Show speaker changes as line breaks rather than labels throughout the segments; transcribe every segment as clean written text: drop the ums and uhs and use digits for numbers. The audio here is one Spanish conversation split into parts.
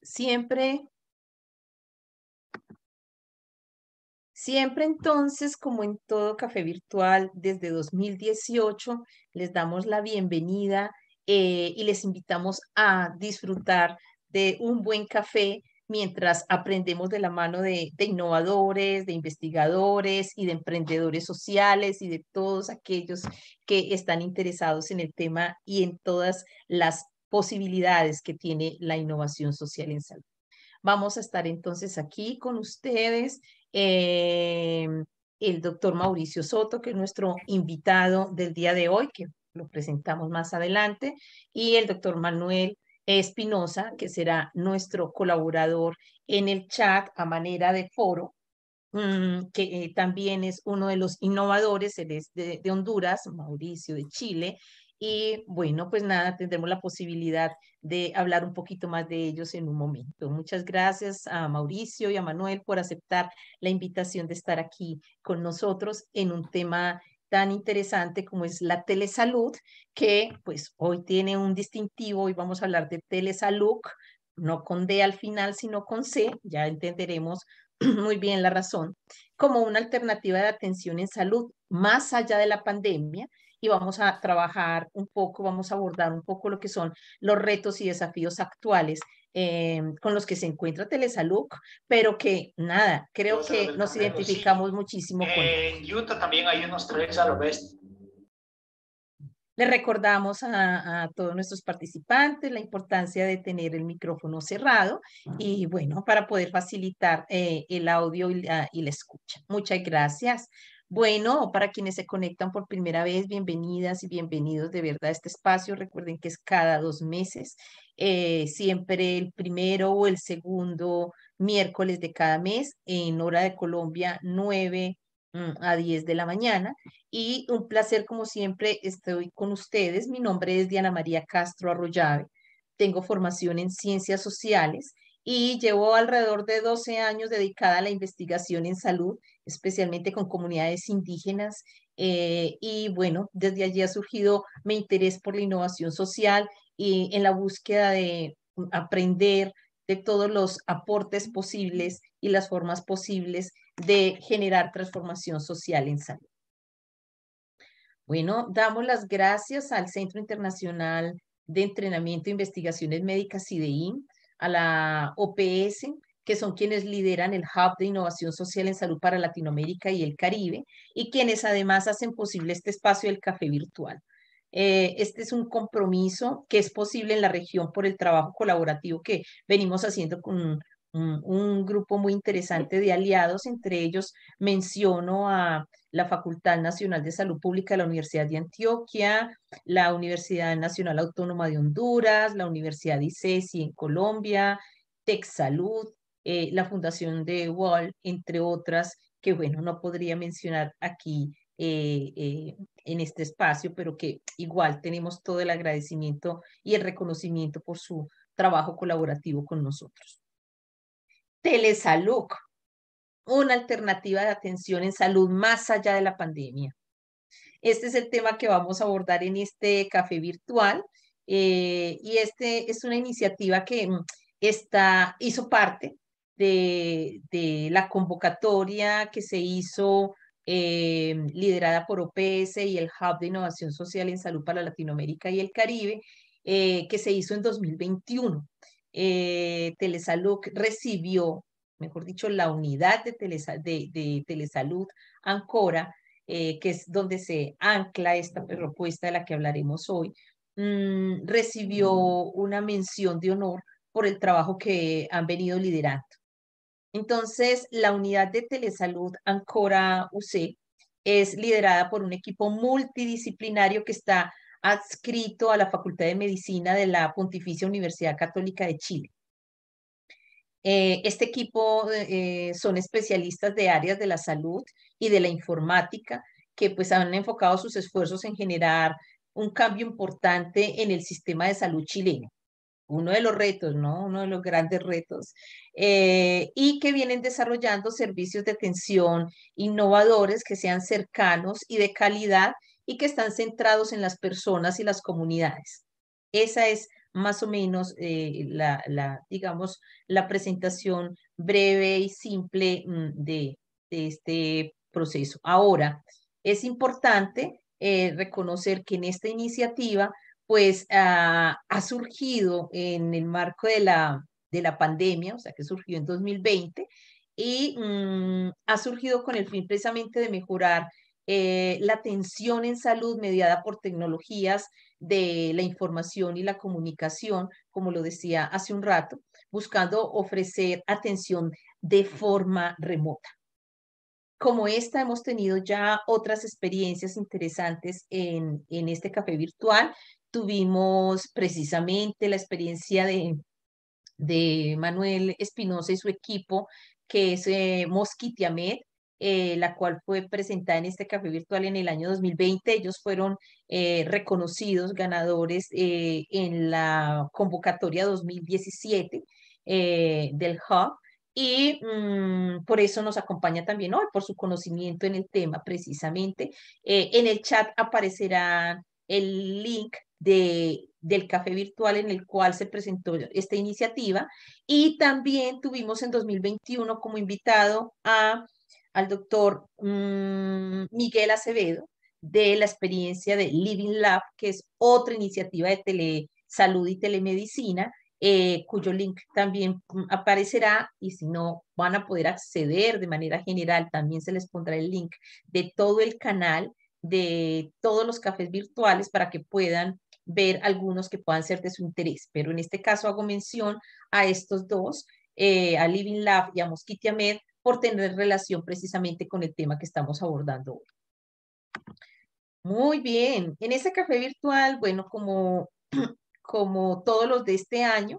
Siempre, siempre entonces, como en todo café virtual, desde 2018, les damos la bienvenida y les invitamos a disfrutar de un buen café mientras aprendemos de la mano de innovadores, de investigadores y de emprendedores sociales y de todos aquellos que están interesados en el tema y en todas las posibilidades que tiene la innovación social en salud. Vamos a estar entonces aquí con ustedes, eh, el doctor Mauricio Soto, que es nuestro invitado del día de hoy, que lo presentamos más adelante, y el doctor Manuel Espinosa, que será nuestro colaborador en el chat a manera de foro, que también es uno de los innovadores, él es de Honduras, Mauricio de Chile, y bueno, pues nada, tendremos la posibilidad de hablar un poquito más de ellos en un momento. Muchas gracias a Mauricio y a Manuel por aceptar la invitación de estar aquí con nosotros en un tema tan interesante como es la telesalud, que pues hoy tiene un distintivo y vamos a hablar de telesalud, no con D al final, sino con C, ya entenderemos muy bien la razón, como una alternativa de atención en salud más allá de la pandemia y vamos a trabajar un poco, vamos a abordar un poco lo que son los retos y desafíos actuales con los que se encuentra Telesalud, pero que nada, creo
Yo sé lo
que
del
nos
cangrejo, sí.
identificamos muchísimo con él.
En Utah también hay unos tres a lo bestia.
Le recordamos a todos nuestros participantes la importancia de tener el micrófono cerrado y bueno, para poder facilitar el audio y la escucha. Muchas gracias. Bueno, para quienes se conectan por primera vez, bienvenidas y bienvenidos de verdad a este espacio. Recuerden que es cada 2 meses, siempre el primero o el segundo miércoles de cada mes en hora de Colombia, 9 a 10 de la mañana. Y un placer, como siempre, estoy con ustedes. Mi nombre es Diana María Castro Arroyave. Tengo formación en ciencias sociales y llevo alrededor de 12 años dedicada a la investigación en salud, especialmente con comunidades indígenas. Y bueno, desde allí ha surgido mi interés por la innovación social y en la búsqueda de aprender de todos los aportes posibles y las formas posibles de generar transformación social en salud. Bueno, damos las gracias al Centro Internacional de Entrenamiento e Investigaciones Médicas, CIDEIN, a la OPS, que son quienes lideran el Hub de Innovación Social en Salud para Latinoamérica y el Caribe, y quienes además hacen posible este espacio del café virtual. Este es un compromiso que es posible en la región por el trabajo colaborativo que venimos haciendo con un grupo muy interesante de aliados. Entre ellos menciono a la Facultad Nacional de Salud Pública de la Universidad de Antioquia, la Universidad Nacional Autónoma de Honduras, la Universidad de ICESI en Colombia, TechSalud, la Fundación de WAL, entre otras, que bueno, no podría mencionar aquí en este espacio, pero que igual tenemos todo el agradecimiento y el reconocimiento por su trabajo colaborativo con nosotros. Telesalud, una alternativa de atención en salud más allá de la pandemia. Este es el tema que vamos a abordar en este café virtual y este es una iniciativa que hizo parte de la convocatoria que se hizo liderada por OPS y el Hub de Innovación Social en Salud para Latinoamérica y el Caribe, que se hizo en 2021. Telesalud recibió, mejor dicho, la unidad de Telesalud Ancora, que es donde se ancla esta propuesta de la que hablaremos hoy, recibió una mención de honor por el trabajo que han venido liderando. Entonces, la unidad de telesalud Ancora UC es liderada por un equipo multidisciplinario que está adscrito a la Facultad de Medicina de la Pontificia Universidad Católica de Chile. Este equipo son especialistas de áreas de la salud y de la informática que pues han enfocado sus esfuerzos en generar un cambio importante en el sistema de salud chileno. Uno de los retos, ¿no? Uno de los grandes retos. Y que vienen desarrollando servicios de atención innovadores que sean cercanos y de calidad y que están centrados en las personas y las comunidades. Esa es más o menos digamos, la presentación breve y simple de este proceso. Ahora, es importante reconocer que en esta iniciativa, pues, ha surgido en el marco de la pandemia, o sea, que surgió en 2020, y ha surgido con el fin precisamente de mejorar la atención en salud mediada por tecnologías de la información y la comunicación, como lo decía hace un rato, buscando ofrecer atención de forma remota. Como esta, hemos tenido ya otras experiencias interesantes en este café virtual. Tuvimos precisamente la experiencia de Manuel Espinosa y su equipo, que es Mosquitiamed, la cual fue presentada en este café virtual en el año 2020. Ellos fueron reconocidos ganadores en la convocatoria 2017 del Hub. Y por eso nos acompaña también hoy, por su conocimiento en el tema precisamente. En el chat aparecerá el link del café virtual en el cual se presentó esta iniciativa, y también tuvimos en 2021 como invitado al doctor Miguel Acevedo de la experiencia de Living Lab, que es otra iniciativa de telesalud y telemedicina, cuyo link también aparecerá, y si no van a poder acceder de manera general, también se les pondrá el link de todo el canal de todos los cafés virtuales para que puedan ver algunos que puedan ser de su interés. Pero en este caso hago mención a estos dos, a Living Lab y a Mosquitiamed, por tener relación precisamente con el tema que estamos abordando hoy. Muy bien, en este café virtual, bueno, como todos los de este año,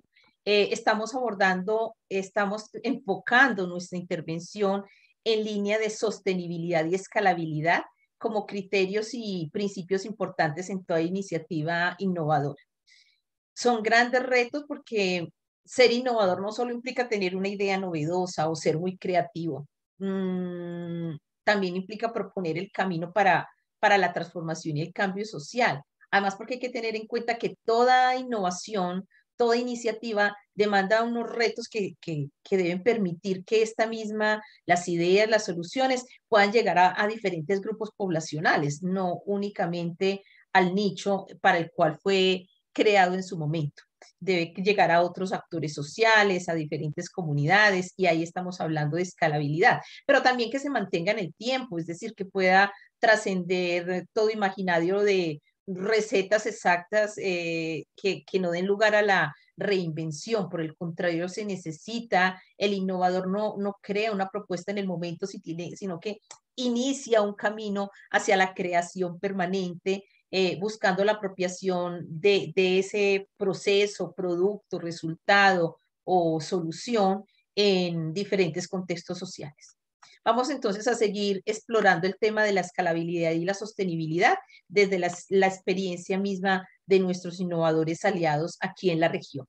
estamos enfocando nuestra intervención en línea de sostenibilidad y escalabilidad como criterios y principios importantes en toda iniciativa innovadora. Son grandes retos porque ser innovador no solo implica tener una idea novedosa o ser muy creativo, también implica proponer el camino para la transformación y el cambio social. Además, porque hay que tener en cuenta que toda innovación, toda iniciativa demanda unos retos que deben permitir que las ideas, las soluciones puedan llegar a diferentes grupos poblacionales, no únicamente al nicho para el cual fue creado en su momento. Debe llegar a otros actores sociales, a diferentes comunidades, y ahí estamos hablando de escalabilidad, pero también que se mantenga en el tiempo, es decir, que pueda trascender todo imaginario de recetas exactas que no den lugar a la reinvención. Por el contrario, se necesita, el innovador no crea una propuesta en el momento, sino que inicia un camino hacia la creación permanente, buscando la apropiación de ese proceso, producto, resultado o solución en diferentes contextos sociales. Vamos entonces a seguir explorando el tema de la escalabilidad y la sostenibilidad desde la experiencia misma de nuestros innovadores aliados aquí en la región.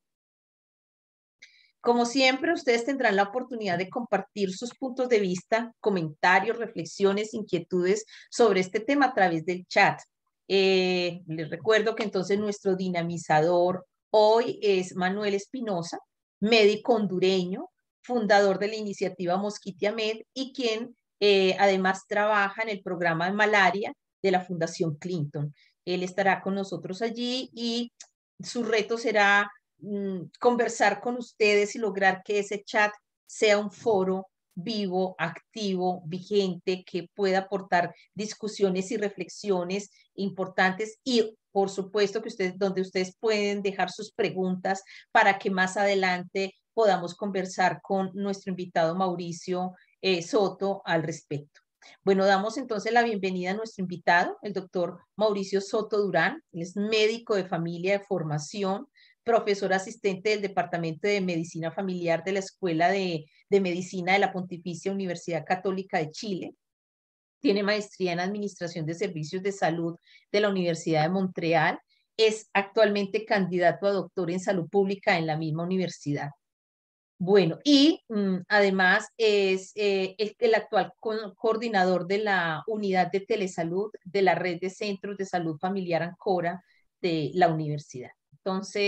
Como siempre, ustedes tendrán la oportunidad de compartir sus puntos de vista, comentarios, reflexiones, inquietudes sobre este tema a través del chat. Les recuerdo que entonces nuestro dinamizador hoy es Manuel Espinosa, médico hondureño, fundador de la iniciativa Mosquitiamed, y quien además trabaja en el programa de malaria de la Fundación Clinton. Él estará con nosotros allí y su reto será conversar con ustedes y lograr que ese chat sea un foro vivo, activo, vigente, que pueda aportar discusiones y reflexiones importantes, y por supuesto que donde ustedes pueden dejar sus preguntas para que más adelante podamos conversar con nuestro invitado Mauricio Soto al respecto. Bueno, damos entonces la bienvenida a nuestro invitado, el doctor Mauricio Soto Durán. Él es médico de familia de formación, profesor asistente del Departamento de Medicina Familiar de la Escuela de Medicina de la Pontificia Universidad Católica de Chile. Tiene maestría en Administración de Servicios de Salud de la Universidad de Montreal. Es actualmente candidato a doctor en Salud Pública en la misma universidad. Bueno, y además es el actual coordinador de la unidad de telesalud de la red de centros de salud familiar Ancora de la universidad. Entonces,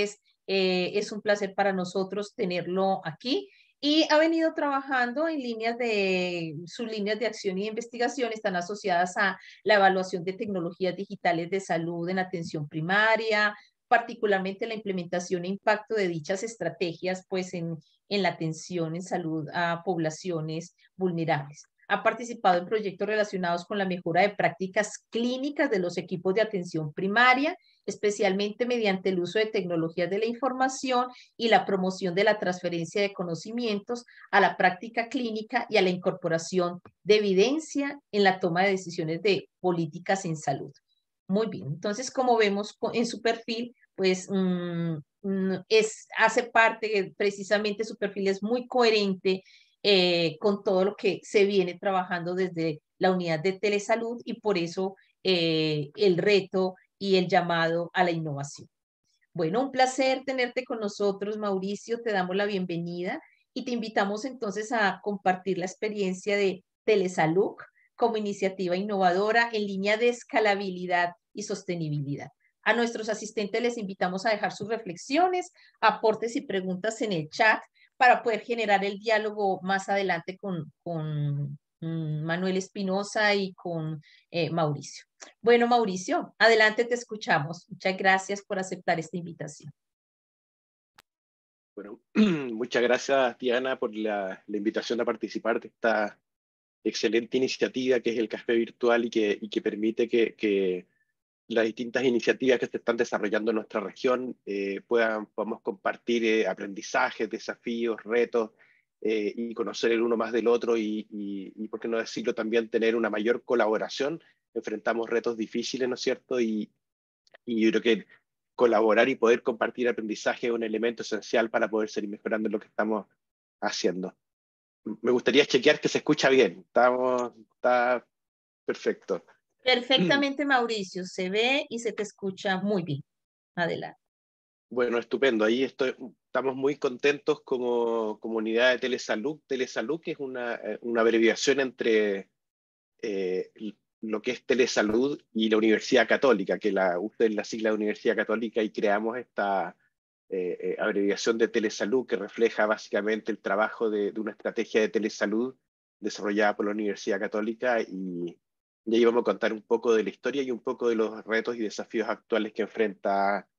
Es un placer para nosotros tenerlo aquí y ha venido trabajando en sus líneas de acción y de investigación están asociadas a la evaluación de tecnologías digitales de salud en atención primaria, particularmente la implementación e impacto de dichas estrategias pues en la atención en salud a poblaciones vulnerables. Ha participado en proyectos relacionados con la mejora de prácticas clínicas de los equipos de atención primaria, especialmente mediante el uso de tecnologías de la información y la promoción de la transferencia de conocimientos a la práctica clínica y a la incorporación de evidencia en la toma de decisiones de políticas en salud. Muy bien, entonces como vemos en su perfil, pues hace parte, precisamente su perfil es muy coherente con todo lo que se viene trabajando desde la unidad de telesalud y por eso el reto y el llamado a la innovación. Bueno, un placer tenerte con nosotros, Mauricio. Te damos la bienvenida y te invitamos entonces a compartir la experiencia de Telesalud como iniciativa innovadora en línea de escalabilidad y sostenibilidad. A nuestros asistentes les invitamos a dejar sus reflexiones, aportes y preguntas en el chat para poder generar el diálogo más adelante con Manuel Espinosa y con Mauricio. Bueno, Mauricio, adelante, te escuchamos. Muchas gracias por aceptar esta invitación.
Bueno, muchas gracias, Diana, por la invitación a participar de esta excelente iniciativa que es el Café Virtual y que permite que las distintas iniciativas que se están desarrollando en nuestra región podamos compartir aprendizajes, desafíos, retos y conocer el uno más del otro y, por qué no decirlo, también tener una mayor colaboración. Enfrentamos retos difíciles, ¿no es cierto? Y yo creo que colaborar y poder compartir aprendizaje es un elemento esencial para poder seguir mejorando lo que estamos haciendo. Me gustaría chequear que se escucha bien. Está perfecto.
Perfectamente, Mauricio. Se ve y se te escucha muy bien. Adelante.
Bueno, estupendo. Ahí estamos muy contentos como comunidad de Telesalud. Telesalud, que es una abreviación entre lo que es Telesalud y la Universidad Católica, que usted es la sigla de Universidad Católica y creamos esta abreviación de Telesalud que refleja básicamente el trabajo de una estrategia de telesalud desarrollada por la Universidad Católica y ahí vamos a contar un poco de la historia y un poco de los retos y desafíos actuales que enfrenta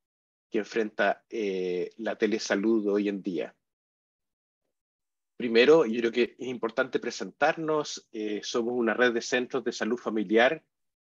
la telesalud hoy en día. Primero, yo creo que es importante presentarnos. Somos una red de centros de salud familiar,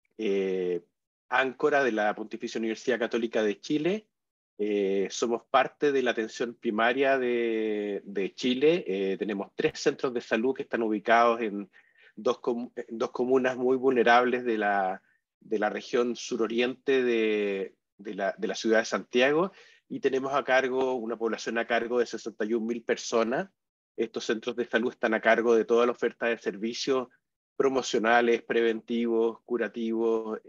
áncora de la Pontificia Universidad Católica de Chile. Somos parte de la atención primaria de Chile. Tenemos 3 centros de salud que están ubicados en dos comunas muy vulnerables de la región suroriente de la ciudad de Santiago, y tenemos a cargo una población a cargo de 61.000 personas. Estos centros de salud están a cargo de toda la oferta de servicios promocionales, preventivos, curativos,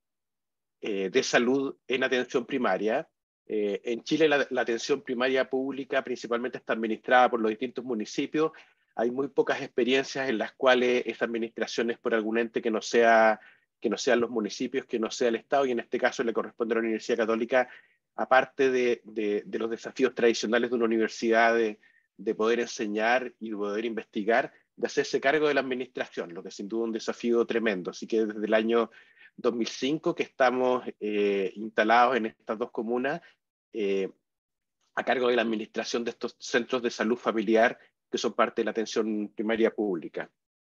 de salud en atención primaria. En Chile la atención primaria pública principalmente está administrada por los distintos municipios. Hay muy pocas experiencias en las cuales esta administración es por algún ente que no sean los municipios, que no sea el Estado, y en este caso le corresponde a la Universidad Católica, aparte de los desafíos tradicionales de una universidad de poder enseñar y de poder investigar, de hacerse cargo de la administración, lo que sin duda es un desafío tremendo. Así que desde el año 2005 que estamos instalados en estas 2 comunas a cargo de la administración de estos centros de salud familiar que son parte de la atención primaria pública.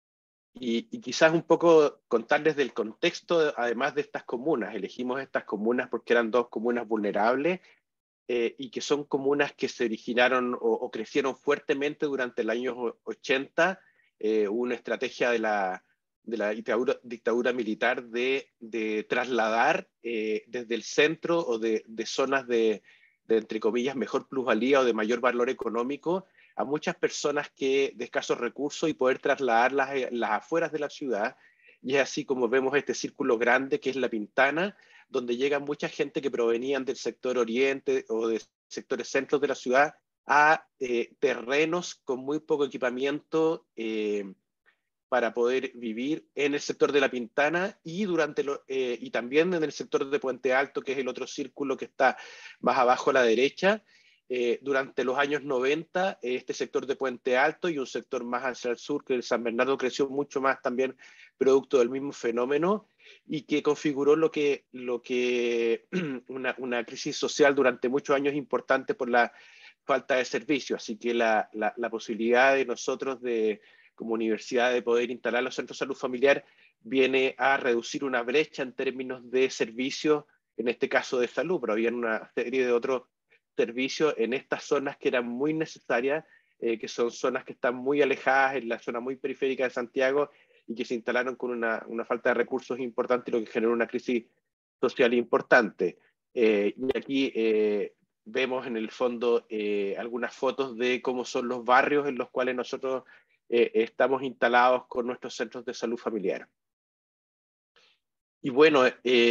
Y quizás un poco contarles del contexto, además de estas comunas. Elegimos estas comunas porque eran 2 comunas vulnerables y que son comunas que se originaron o crecieron fuertemente durante el año 80. Hubo una estrategia de la dictadura militar de trasladar desde el centro o de zonas de, entre comillas, mejor plusvalía o de mayor valor económico a muchas personas de escasos recursos y poder trasladarlas a las afueras de la ciudad. Y es así como vemos este círculo grande que es La Pintana, donde llega mucha gente que provenían del sector oriente o de sectores centros de la ciudad a terrenos con muy poco equipamiento para poder vivir en el sector de La Pintana y también en el sector de Puente Alto, que es el otro círculo que está más abajo a la derecha. durante los años 90, este sector de Puente Alto y un sector más hacia el sur, que el San Bernardo, creció mucho más también producto del mismo fenómeno y que configuró una crisis social durante muchos años importante por la falta de servicios. Así que la posibilidad de nosotros como universidad de poder instalar los centros de salud familiar viene a reducir una brecha en términos de servicios, en este caso de salud, pero había una serie de otros servicios en estas zonas que eran muy necesarias, que son zonas que están muy alejadas, en la zona muy periférica de Santiago, y que se instalaron con una falta de recursos importante, lo que generó una crisis social importante. Y aquí vemos en el fondo algunas fotos de cómo son los barrios en los cuales nosotros estamos instalados con nuestros centros de salud familiar. Y bueno,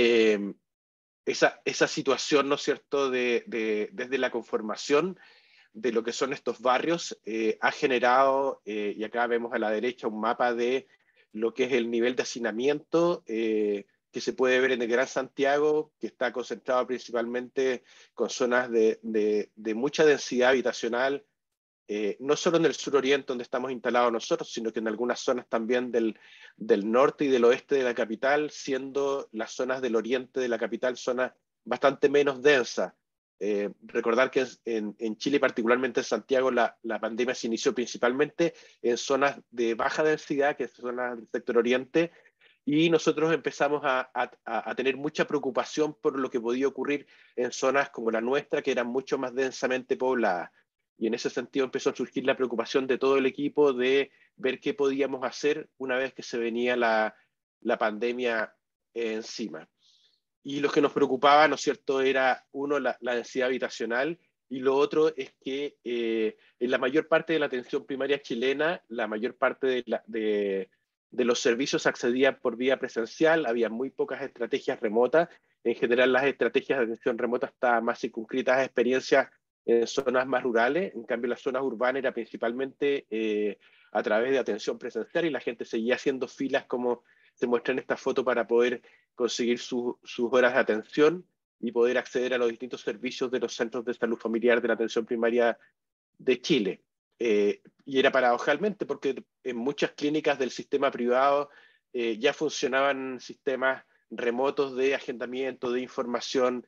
esa situación, ¿no es cierto?, desde la conformación de lo que son estos barrios, ha generado, y acá vemos a la derecha un mapa de lo que es el nivel de hacinamiento que se puede ver en el Gran Santiago, que está concentrado principalmente con zonas de mucha densidad habitacional, no solo en el suroriente donde estamos instalados nosotros, sino que en algunas zonas también del norte y del oeste de la capital, siendo las zonas del oriente de la capital zonas bastante menos densas. Recordar que en Chile, particularmente en Santiago, la pandemia se inició principalmente en zonas de baja densidad, que son las del sector oriente, y nosotros empezamos a tener mucha preocupación por lo que podía ocurrir en zonas como la nuestra, que eran mucho más densamente pobladas. Y en ese sentido empezó a surgir la preocupación de todo el equipo de ver qué podíamos hacer una vez que se venía la pandemia encima. Y lo que nos preocupaba, ¿no es cierto?, era uno, la densidad habitacional, y lo otro es que en la mayor parte de la atención primaria chilena, la mayor parte de los servicios accedían por vía presencial, había muy pocas estrategias remotas. En general, las estrategias de atención remota estaban más circunscritas a experiencias en zonas más rurales. En cambio, las zonas urbanas era principalmente a través de atención presencial, y la gente seguía haciendo filas, como se muestra en esta foto, para poder conseguir sus horas de atención y poder acceder a los distintos servicios de los centros de salud familiar de la atención primaria de Chile. Y era paradojalmente porque en muchas clínicas del sistema privado ya funcionaban sistemas remotos de agendamiento, de información,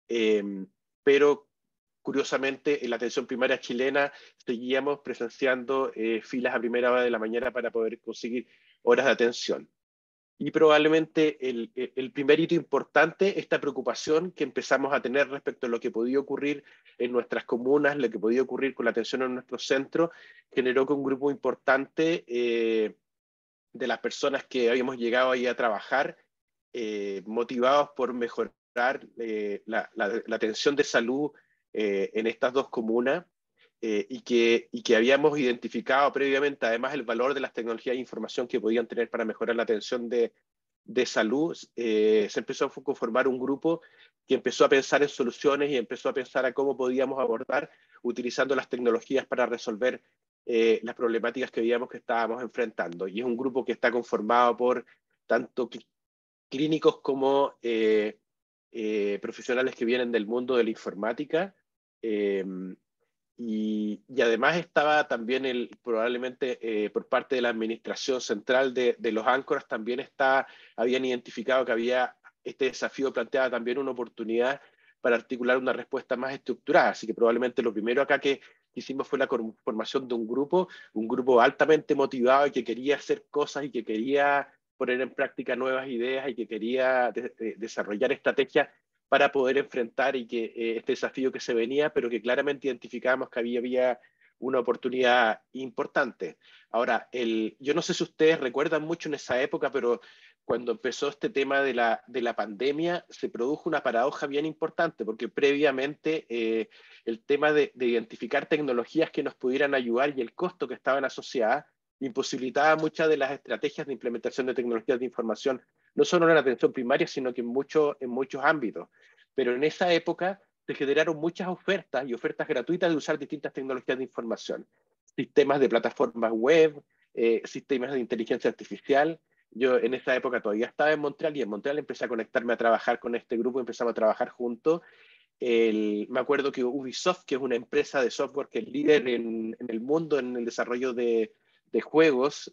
pero curiosamente en la atención primaria chilena seguíamos presenciando filas a primera hora de la mañana para poder conseguir horas de atención. Y probablemente el primer hito importante, esta preocupación que empezamos a tener respecto a lo que podía ocurrir en nuestras comunas, lo que podía ocurrir con la atención en nuestros centros, generó que un grupo importante de las personas que habíamos llegado ahí a trabajar, motivados por mejorar la atención de salud en estas dos comunas, y que habíamos identificado previamente, además, el valor de las tecnologías de información que podían tener para mejorar la atención de salud. Se empezó a conformar un grupo que empezó a pensar en soluciones y empezó a pensar a cómo podíamos abordar utilizando las tecnologías para resolver las problemáticas que veíamos que estábamos enfrentando. Y es un grupo que está conformado por tanto clínicos como profesionales que vienen del mundo de la informática, y además estaba también probablemente por parte de la administración central de los áncoras, también habían identificado que había este desafío, planteaba también una oportunidad para articular una respuesta más estructurada. Así que probablemente lo primero acá que hicimos fue la formación de un grupo altamente motivado y que quería hacer cosas y que quería poner en práctica nuevas ideas y que quería desarrollar estrategias para poder enfrentar este desafío que se venía, pero que claramente identificábamos que había una oportunidad importante. Ahora, yo no sé si ustedes recuerdan mucho en esa época, pero cuando empezó este tema de la pandemia, se produjo una paradoja bien importante, porque previamente el tema de identificar tecnologías que nos pudieran ayudar y el costo que estaban asociadas imposibilitaba muchas de las estrategias de implementación de tecnologías de información, no solo en la atención primaria, sino que en muchos ámbitos. Pero en esa época se generaron muchas ofertas y ofertas gratuitas de usar distintas tecnologías de información, sistemas de plataformas web, sistemas de inteligencia artificial. Yo en esa época todavía estaba en Montreal, y en Montreal empecé a conectarme a trabajar con este grupo, empezamos a trabajar juntos, Me acuerdo que Ubisoft, que es una empresa de software que es líder en el mundo en el desarrollo de juegos,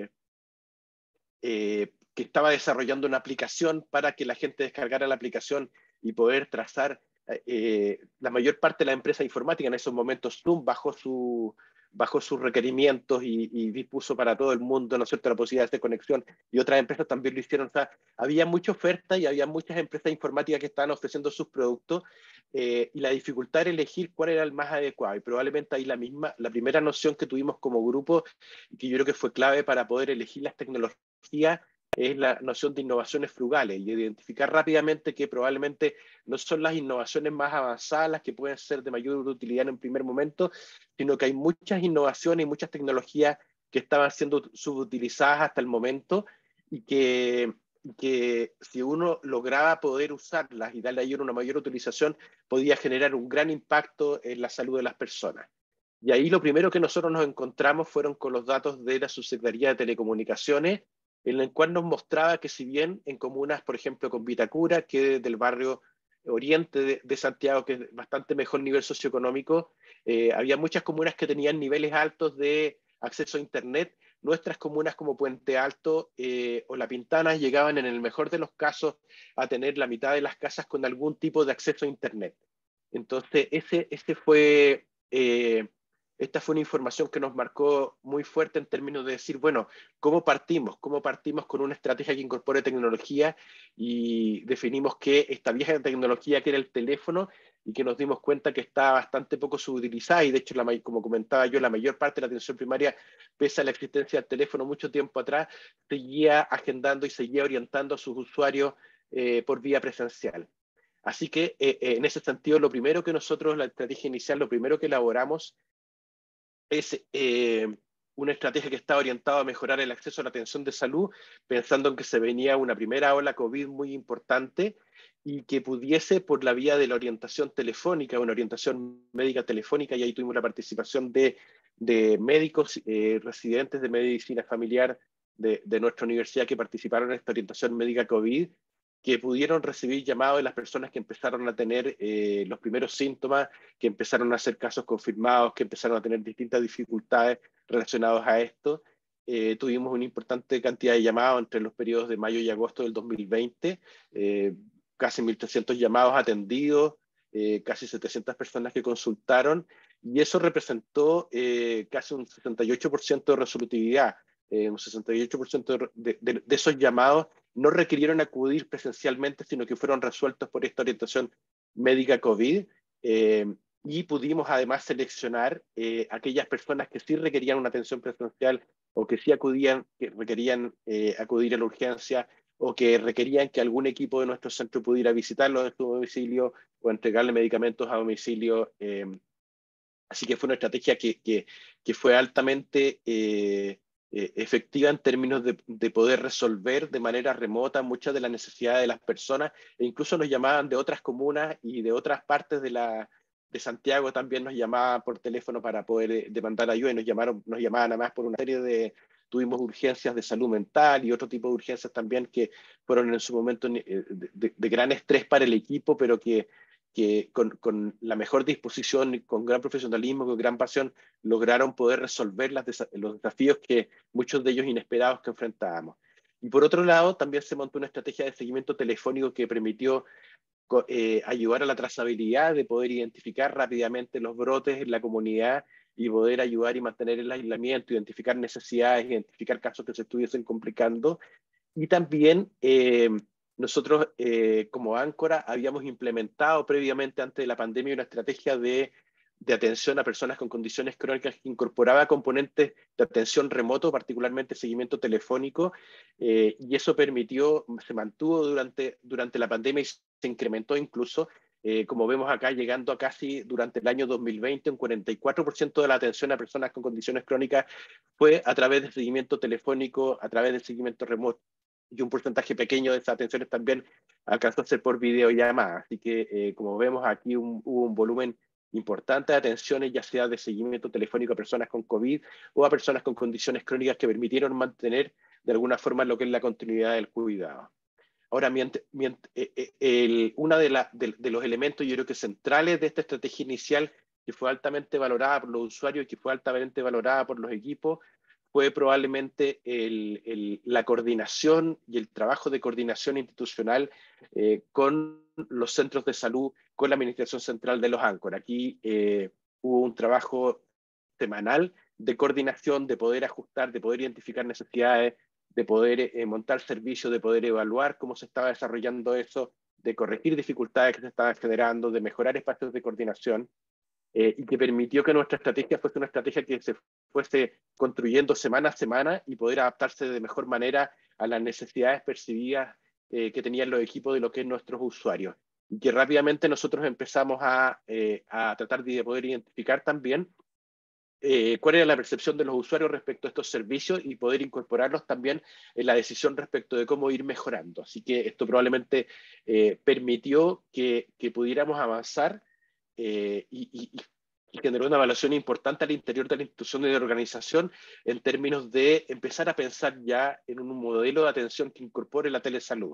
que estaba desarrollando una aplicación para que la gente descargara la aplicación y poder trazar la mayor parte de la empresa informática. En esos momentos Zoom bajó sus requerimientos y dispuso para todo el mundo, ¿no es cierto?, la posibilidad de conexión, y otras empresas también lo hicieron. O sea, había mucha oferta y había muchas empresas informáticas que estaban ofreciendo sus productos, y la dificultad era elegir cuál era el más adecuado, y probablemente ahí la primera noción que tuvimos como grupo, que yo creo que fue clave para poder elegir las tecnologías, es la noción de innovaciones frugales, y identificar rápidamente que probablemente no son las innovaciones más avanzadas las que pueden ser de mayor utilidad en un primer momento, sino que hay muchas innovaciones y muchas tecnologías que estaban siendo subutilizadas hasta el momento, y que si uno lograba poder usarlas y darle a ello una mayor utilización, podía generar un gran impacto en la salud de las personas. Y ahí lo primero que nosotros nos encontramos fueron con los datos de la Subsecretaría de Telecomunicaciones, en el cual nos mostraba que si bien en comunas, por ejemplo, con Vitacura, que es del barrio oriente de Santiago, que es bastante mejor nivel socioeconómico, había muchas comunas que tenían niveles altos de acceso a Internet. Nuestras comunas como Puente Alto o La Pintana llegaban en el mejor de los casos a tener la mitad de las casas con algún tipo de acceso a Internet. Entonces, esta fue una información que nos marcó muy fuerte en términos de decir, bueno, ¿cómo partimos? ¿Cómo partimos con una estrategia que incorpore tecnología? Y definimos que esta vieja tecnología, que era el teléfono, y que nos dimos cuenta que está bastante poco subutilizada, y de hecho, como comentaba yo, la mayor parte de la atención primaria, pese a la existencia del teléfono mucho tiempo atrás, seguía agendando y seguía orientando a sus usuarios por vía presencial. Así que en ese sentido, lo primero que nosotros, la estrategia inicial, lo primero que elaboramos es una estrategia que está orientada a mejorar el acceso a la atención de salud, pensando en que se venía una primera ola COVID muy importante, y que pudiese, por la vía de la orientación telefónica, una orientación médica telefónica, y ahí tuvimos la participación de médicos residentes de medicina familiar de nuestra universidad que participaron en esta orientación médica COVID, que pudieron recibir llamados de las personas que empezaron a tener los primeros síntomas, que empezaron a hacer casos confirmados, que empezaron a tener distintas dificultades relacionadas a esto. Tuvimos una importante cantidad de llamados entre los periodos de mayo y agosto del 2020, casi 1.300 llamados atendidos, casi 700 personas que consultaron, y eso representó casi un 68% de resolutividad. Un 68% de esos llamados no requirieron acudir presencialmente, sino que fueron resueltos por esta orientación médica COVID, y pudimos además seleccionar aquellas personas que sí requerían una atención presencial, o que sí requerían acudir a la urgencia, o que requerían que algún equipo de nuestro centro pudiera visitarlo en su domicilio o entregarle medicamentos a domicilio. Así que fue una estrategia que fue altamente efectiva en términos de poder resolver de manera remota muchas de las necesidades de las personas, e incluso nos llamaban de otras comunas y de otras partes de Santiago, también nos llamaban por teléfono para poder demandar ayuda, y nos llamaban además por una serie tuvimos urgencias de salud mental y otro tipo de urgencias también que fueron en su momento de gran estrés para el equipo, pero que con la mejor disposición y con gran profesionalismo, con gran pasión, lograron poder resolver los desafíos que muchos de ellos inesperados que enfrentábamos. Y por otro lado, también se montó una estrategia de seguimiento telefónico que permitió ayudar a la trazabilidad, de poder identificar rápidamente los brotes en la comunidad y poder ayudar y mantener el aislamiento, identificar necesidades, identificar casos que se estuviesen complicando. Y también nosotros como Áncora habíamos implementado previamente, antes de la pandemia, una estrategia de atención a personas con condiciones crónicas que incorporaba componentes de atención remoto, particularmente seguimiento telefónico, y eso se mantuvo durante la pandemia y se incrementó incluso, como vemos acá, llegando a casi durante el año 2020, un 44% de la atención a personas con condiciones crónicas fue a través de seguimiento telefónico, a través de seguimiento remoto, y un porcentaje pequeño de esas atenciones también alcanzó a ser por videollamada. Así que, como vemos aquí, hubo un volumen importante de atenciones, ya sea de seguimiento telefónico a personas con COVID o a personas con condiciones crónicas, que permitieron mantener de alguna forma lo que es la continuidad del cuidado. Ahora, uno de los elementos, yo creo que centrales de esta estrategia inicial, que fue altamente valorada por los usuarios y que fue altamente valorada por los equipos, fue probablemente la coordinación y el trabajo de coordinación institucional con los centros de salud, con la Administración Central de los ANCOR. Aquí hubo un trabajo semanal de coordinación, de poder ajustar, de poder identificar necesidades, de poder montar servicios, de poder evaluar cómo se estaba desarrollando eso, de corregir dificultades que se estaban generando, de mejorar espacios de coordinación, y que permitió que nuestra estrategia fuese una estrategia que se fuese construyendo semana a semana y poder adaptarse de mejor manera a las necesidades percibidas que tenían los equipos de lo que es nuestros usuarios. Y que rápidamente nosotros empezamos a tratar de poder identificar también cuál era la percepción de los usuarios respecto a estos servicios y poder incorporarlos también en la decisión respecto de cómo ir mejorando. Así que esto probablemente permitió que pudiéramos avanzar y generó una evaluación importante al interior de la institución y de la organización en términos de empezar a pensar ya en un modelo de atención que incorpore la telesalud.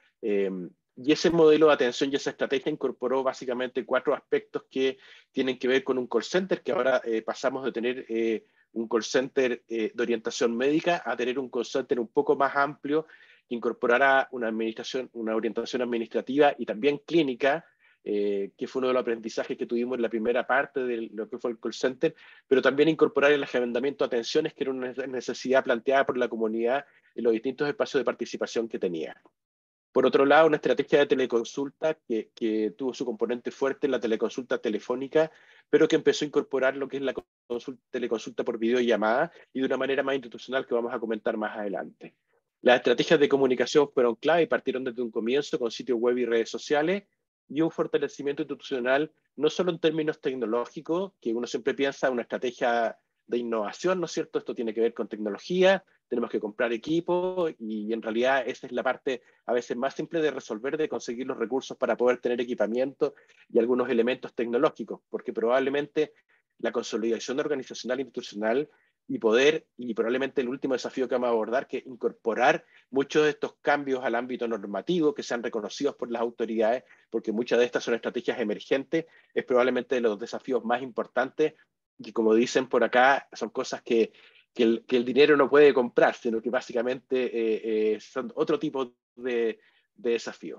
Y ese modelo de atención y esa estrategia incorporó básicamente 4 aspectos que tienen que ver con un call center, que ahora pasamos de tener un call center de orientación médica a tener un call center un poco más amplio que incorporará una orientación administrativa y también clínica, que fue uno de los aprendizajes que tuvimos en la primera parte de lo que fue el call center, pero también incorporar el agendamiento de atenciones, que era una necesidad planteada por la comunidad en los distintos espacios de participación que tenía. Por otro lado, una estrategia de teleconsulta que tuvo su componente fuerte en la teleconsulta telefónica, pero que empezó a incorporar lo que es la teleconsulta por videollamada y de una manera más institucional que vamos a comentar más adelante. Las estrategias de comunicación fueron clave y partieron desde un comienzo con sitios web y redes sociales y un fortalecimiento institucional, no solo en términos tecnológicos, que uno siempre piensa una estrategia de innovación, ¿no es cierto? Esto tiene que ver con tecnología, tenemos que comprar equipo y en realidad esa es la parte a veces más simple de resolver, de conseguir los recursos para poder tener equipamiento y algunos elementos tecnológicos, porque probablemente la consolidación organizacional e institucional y probablemente el último desafío que vamos a abordar, que incorporar muchos de estos cambios al ámbito normativo, que sean reconocidos por las autoridades, porque muchas de estas son estrategias emergentes, es probablemente de los desafíos más importantes, y como dicen por acá, son cosas que el dinero no puede comprar, sino que básicamente son otro tipo de desafío.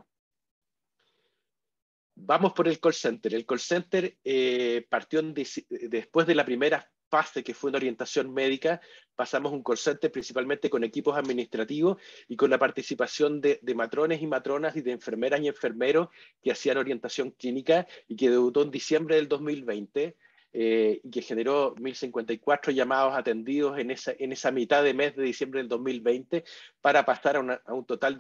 Vamos por el call center. El call center partió después de la primera fase, que fue una orientación médica, pasamos un call center principalmente con equipos administrativos y con la participación de matrones y matronas y de enfermeras y enfermeros que hacían orientación clínica y que debutó en diciembre del 2020. Y que generó 1.054 llamados atendidos en esa mitad de mes de diciembre del 2020 para pasar a un total de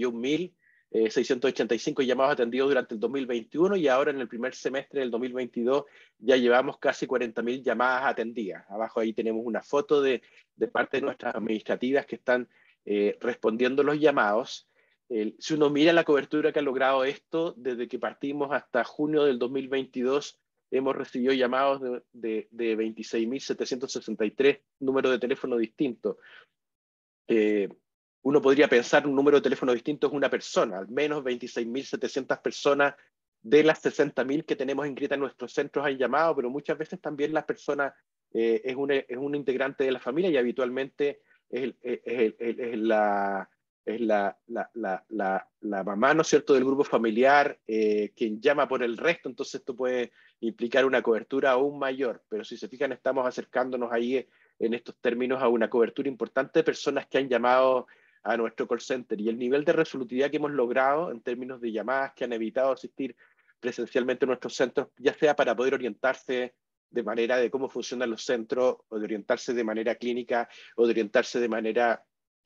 81.685 llamados atendidos durante el 2021 y ahora en el primer semestre del 2022 ya llevamos casi 40.000 llamadas atendidas. Abajo ahí tenemos una foto de parte de nuestras administrativas que están respondiendo los llamados. Si uno mira la cobertura que ha logrado esto, desde que partimos hasta junio del 2022, hemos recibido llamados de 26.763 números de teléfono distintos. Uno podría pensar un número de teléfono distinto es una persona, al menos 26.700 personas de las 60.000 que tenemos inscritas en nuestros centros han llamado, pero muchas veces también las personas es un integrante de la familia y habitualmente es la mamá, ¿no es cierto?, del grupo familiar quien llama por el resto, entonces esto puede implicar una cobertura aún mayor, pero si se fijan estamos acercándonos ahí en estos términos a una cobertura importante de personas que han llamado a nuestro call center y el nivel de resolutividad que hemos logrado en términos de llamadas que han evitado asistir presencialmente a nuestros centros, ya sea para poder orientarse de manera de cómo funcionan los centros o de orientarse de manera clínica o de orientarse de manera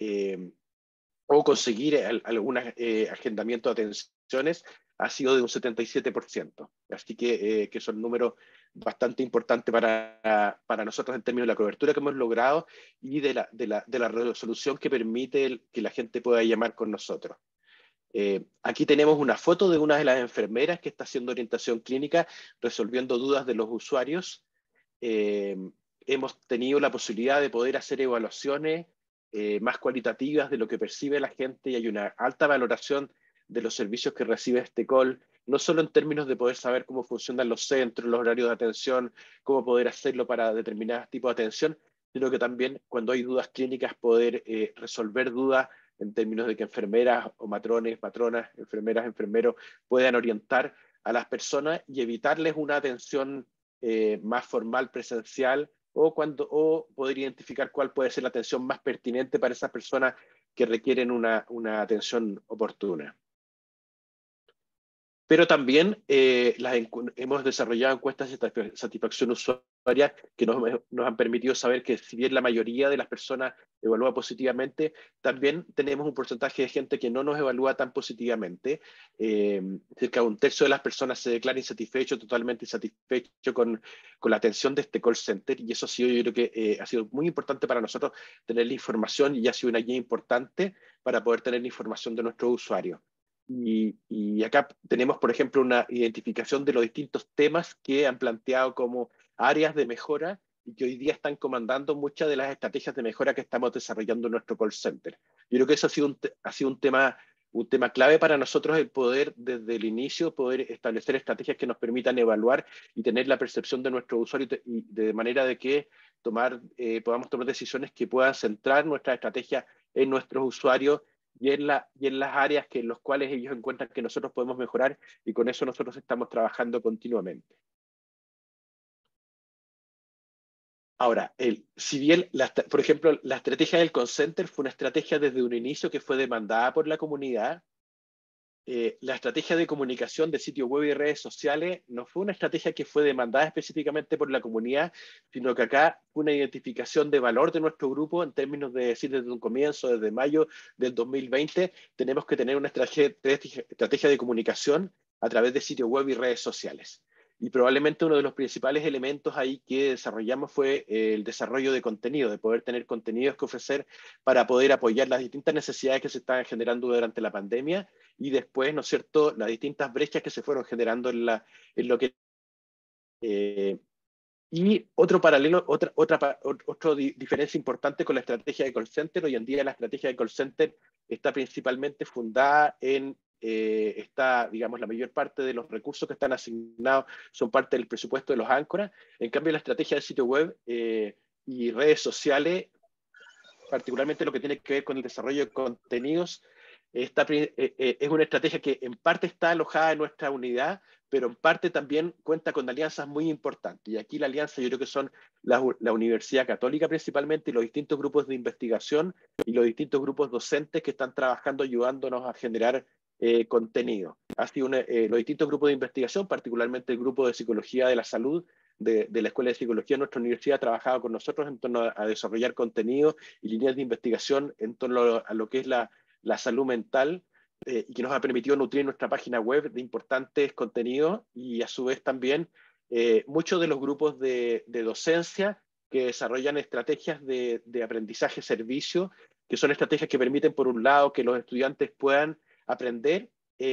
o conseguir algún agendamiento de atenciones, ha sido de un 77%. Así que son números bastante importantes para nosotros en términos de la cobertura que hemos logrado y de la resolución que permite que la gente pueda llamar con nosotros. Aquí tenemos una foto de una de las enfermeras que está haciendo orientación clínica, resolviendo dudas de los usuarios. Hemos tenido la posibilidad de poder hacer evaluaciones más cualitativas de lo que percibe la gente y hay una alta valoración de los servicios que recibe este call, no solo en términos de poder saber cómo funcionan los centros, los horarios de atención, cómo poder hacerlo para determinados tipos de atención, sino que también cuando hay dudas clínicas poder resolver dudas en términos de que enfermeras o matronas, enfermeras, enfermeros puedan orientar a las personas y evitarles una atención más formal, presencial, o poder identificar cuál puede ser la atención más pertinente para esas personas que requieren una atención oportuna. Pero también hemos desarrollado encuestas de satisfacción usuaria que nos han permitido saber que si bien la mayoría de las personas evalúa positivamente, también tenemos un porcentaje de gente que no nos evalúa tan positivamente. Cerca de un tercio de las personas se declara insatisfecho, totalmente insatisfecho con la atención de este call center, y eso ha sido, yo creo que ha sido muy importante para nosotros tener la información, y ha sido una guía importante para poder tener la información de nuestros usuarios. Y acá tenemos, por ejemplo, una identificación de los distintos temas que han planteado como áreas de mejora y que hoy día están comandando muchas de las estrategias de mejora que estamos desarrollando en nuestro call center. Yo creo que eso ha sido un tema clave para nosotros, el poder desde el inicio poder establecer estrategias que nos permitan evaluar y tener la percepción de nuestro usuario, y de manera de que podamos tomar decisiones que puedan centrar nuestra estrategia en nuestros usuarios y en las áreas en las cuales ellos encuentran que nosotros podemos mejorar, y con eso nosotros estamos trabajando continuamente. Ahora, si bien, por ejemplo, la estrategia del call center fue una estrategia desde un inicio que fue demandada por la comunidad, la estrategia de comunicación de sitio web y redes sociales no fue una estrategia que fue demandada específicamente por la comunidad, sino que acá fue una identificación de valor de nuestro grupo en términos de decir desde un comienzo, desde mayo del 2020, tenemos que tener una estrategia de comunicación a través de sitio web y redes sociales. Y probablemente uno de los principales elementos ahí que desarrollamos fue el desarrollo de contenido, de poder tener contenidos que ofrecer para poder apoyar las distintas necesidades que se estaban generando durante la pandemia, y después, ¿no es cierto?, las distintas brechas que se fueron generando en lo que... y otro paralelo, otra diferencia importante con la estrategia de call center: hoy en día la estrategia de call center está principalmente fundada en, digamos, la mayor parte de los recursos que están asignados son parte del presupuesto de los áncoras. En cambio, la estrategia de sitio web y redes sociales, particularmente lo que tiene que ver con el desarrollo de contenidos, es una estrategia que en parte está alojada en nuestra unidad, pero en parte también cuenta con alianzas muy importantes. Y aquí la alianza yo creo que son la Universidad Católica principalmente, y los distintos grupos de investigación y los distintos grupos docentes que están trabajando ayudándonos a generar contenido. Así los distintos grupos de investigación, particularmente el grupo de Psicología de la Salud de la Escuela de Psicología de nuestra universidad, ha trabajado con nosotros en torno a desarrollar contenido y líneas de investigación en torno a lo que es la salud mental, y que nos ha permitido nutrir nuestra página web de importantes contenidos, y a su vez también muchos de los grupos de docencia que desarrollan estrategias de aprendizaje-servicio, que son estrategias que permiten, por un lado, que los estudiantes puedan aprender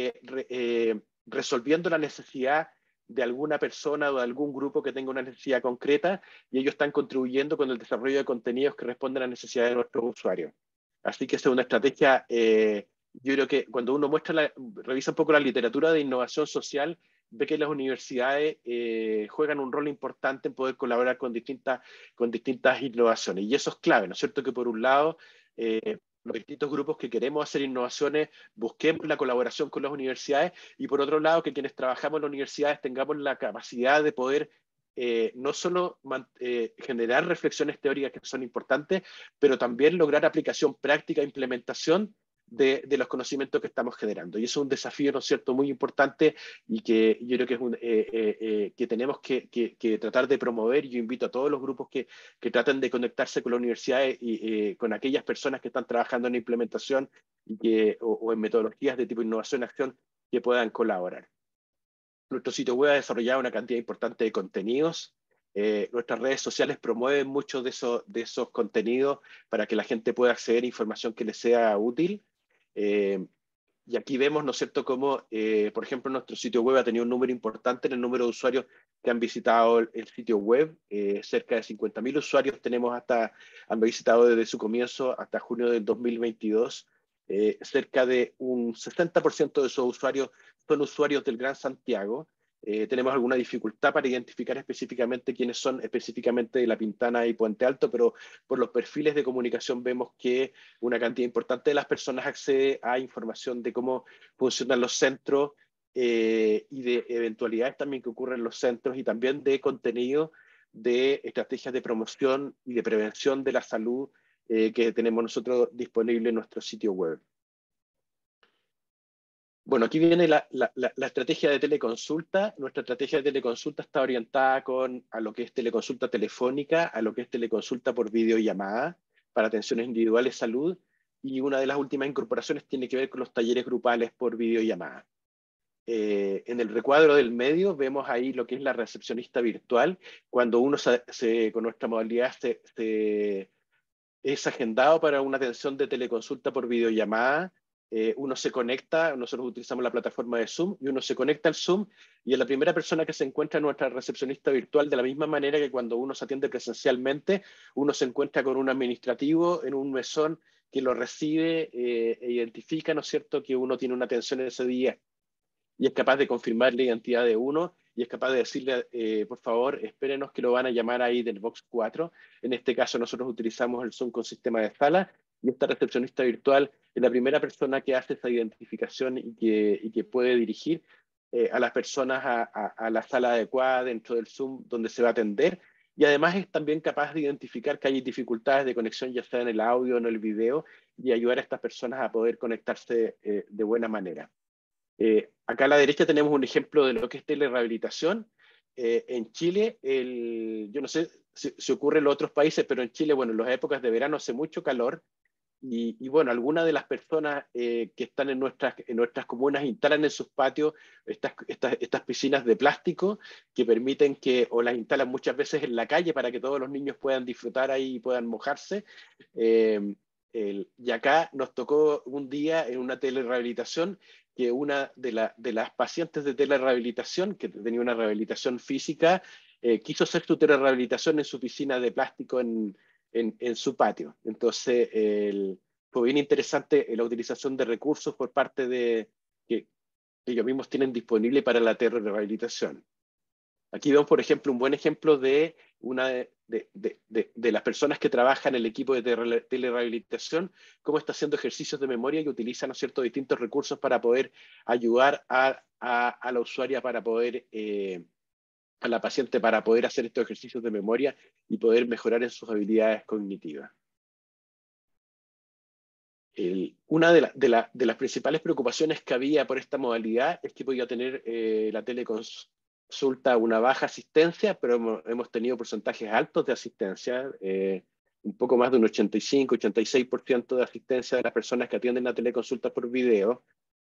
resolviendo la necesidad de alguna persona o de algún grupo que tenga una necesidad concreta, y ellos están contribuyendo con el desarrollo de contenidos que responden a las necesidades de nuestros usuarios. Así que esa es una estrategia, yo creo que cuando uno revisa un poco la literatura de innovación social, ve que las universidades juegan un rol importante en poder colaborar con distintas innovaciones. Y eso es clave, ¿no es cierto? Que por un lado, los distintos grupos que queremos hacer innovaciones busquemos la colaboración con las universidades, y por otro lado, que quienes trabajamos en las universidades tengamos la capacidad de poder no solo generar reflexiones teóricas que son importantes, pero también lograr aplicación práctica e implementación de los conocimientos que estamos generando. Y eso es un desafío, ¿no es cierto?, muy importante, y que yo creo que que tenemos que tratar de promover. Yo invito a todos los grupos que traten de conectarse con las universidades y con aquellas personas que están trabajando en implementación o en metodologías de tipo innovación-acción que puedan colaborar. Nuestro sitio web ha desarrollado una cantidad importante de contenidos. Nuestras redes sociales promueven muchos de esos contenidos para que la gente pueda acceder a información que les sea útil. Y aquí vemos, ¿no es cierto?, cómo, por ejemplo, nuestro sitio web ha tenido un número importante en el número de usuarios que han visitado el sitio web. Cerca de 50.000 usuarios han visitado desde su comienzo hasta junio del 2022. Cerca de un 60% de esos usuarios son usuarios del Gran Santiago. Tenemos alguna dificultad para identificar específicamente quiénes son específicamente de La Pintana y Puente Alto, pero por los perfiles de comunicación vemos que una cantidad importante de las personas accede a información de cómo funcionan los centros y de eventualidades también que ocurren en los centros, y también de contenido de estrategias de promoción y de prevención de la salud que tenemos nosotros disponible en nuestro sitio web. Bueno, aquí viene la estrategia de teleconsulta. Nuestra estrategia de teleconsulta está orientada a lo que es teleconsulta telefónica, a lo que es teleconsulta por videollamada, para atenciones individuales de salud, y una de las últimas incorporaciones tiene que ver con los talleres grupales por videollamada. En el recuadro del medio vemos ahí lo que es la recepcionista virtual. Cuando uno con nuestra modalidad es agendado para una atención de teleconsulta por videollamada, uno se conecta, nosotros utilizamos la plataforma de Zoom, y uno se conecta al Zoom, y es la primera persona que se encuentra nuestra recepcionista virtual, de la misma manera que cuando uno se atiende presencialmente, uno se encuentra con un administrativo en un mesón que lo recibe e identifica, ¿no es cierto?, que uno tiene una atención ese día, y es capaz de confirmar la identidad de uno, y es capaz de decirle, por favor, espérenos que lo van a llamar ahí del box 4. En este caso nosotros utilizamos el Zoom con sistema de sala, y esta recepcionista virtual es la primera persona que hace esa identificación y que puede dirigir a las personas a la sala adecuada dentro del Zoom donde se va a atender, y además es también capaz de identificar que hay dificultades de conexión, ya sea en el audio o en el video, y ayudar a estas personas a poder conectarse de buena manera. Acá a la derecha tenemos un ejemplo de lo que es telerehabilitación. En Chile, yo no sé si ocurre en los otros países, pero en Chile, bueno, en las épocas de verano hace mucho calor, y bueno, algunas de las personas que están en nuestras comunas instalan en sus patios estas piscinas de plástico que permiten o las instalan muchas veces en la calle para que todos los niños puedan disfrutar ahí y puedan mojarse. Y acá nos tocó un día en una telerehabilitación que una de las pacientes de telerehabilitación, que tenía una rehabilitación física, quiso hacer su telerehabilitación en su piscina de plástico en su patio. Entonces, fue bien interesante la utilización de recursos por parte que ellos mismos tienen disponible para la telerehabilitación. Aquí vemos, por ejemplo, un buen ejemplo de una de las personas que trabajan en el equipo de telerehabilitación, cómo está haciendo ejercicios de memoria y utiliza, ¿no es cierto?, distintos recursos para poder ayudar a la usuaria para poder a la paciente para poder hacer estos ejercicios de memoria y poder mejorar en sus habilidades cognitivas. Una de las principales preocupaciones que había por esta modalidad es que podía tener la teleconsulta una baja asistencia, pero hemos tenido porcentajes altos de asistencia, un poco más de un 85-86% de asistencia de las personas que atienden la teleconsulta por video.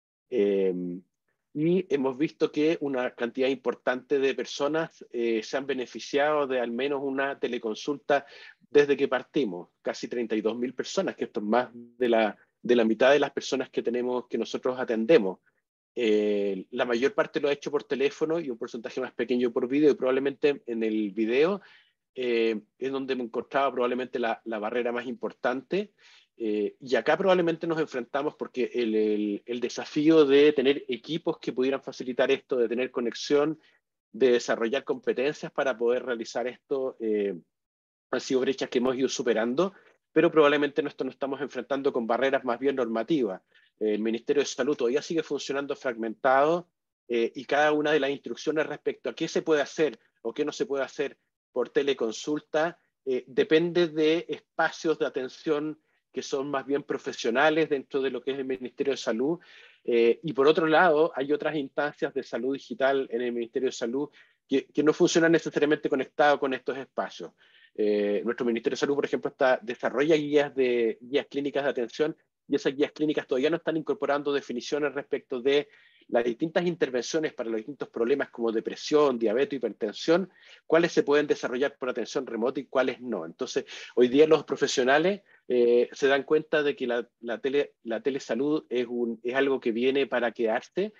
Y hemos visto que una cantidad importante de personas se han beneficiado de al menos una teleconsulta desde que partimos, casi 32.000 personas, que esto es más de la mitad de las personas que nosotros atendemos. La mayor parte lo ha hecho por teléfono y un porcentaje más pequeño por video, y probablemente en el video es donde hemos encontrado probablemente la barrera más importante. Y acá probablemente nos enfrentamos porque el desafío de tener equipos que pudieran facilitar esto, de tener conexión, de desarrollar competencias para poder realizar esto, han sido brechas que hemos ido superando, pero probablemente en esto nos estamos enfrentando con barreras más bien normativas. El Ministerio de Salud todavía sigue funcionando fragmentado, y cada una de las instrucciones respecto a qué se puede hacer o qué no se puede hacer por teleconsulta depende de espacios de atención que son más bien profesionales dentro de lo que es el Ministerio de Salud. Y por otro lado, hay otras instancias de salud digital en el Ministerio de Salud que no funcionan necesariamente conectados con estos espacios. Nuestro Ministerio de Salud, por ejemplo, desarrolla guías clínicas de atención, y esas guías clínicas todavía no están incorporando definiciones respecto de las distintas intervenciones para los distintos problemas como depresión, diabetes, hipertensión, cuáles se pueden desarrollar por atención remota y cuáles no. Entonces, hoy día los profesionales se dan cuenta de que la telesalud es algo que viene para quedarse,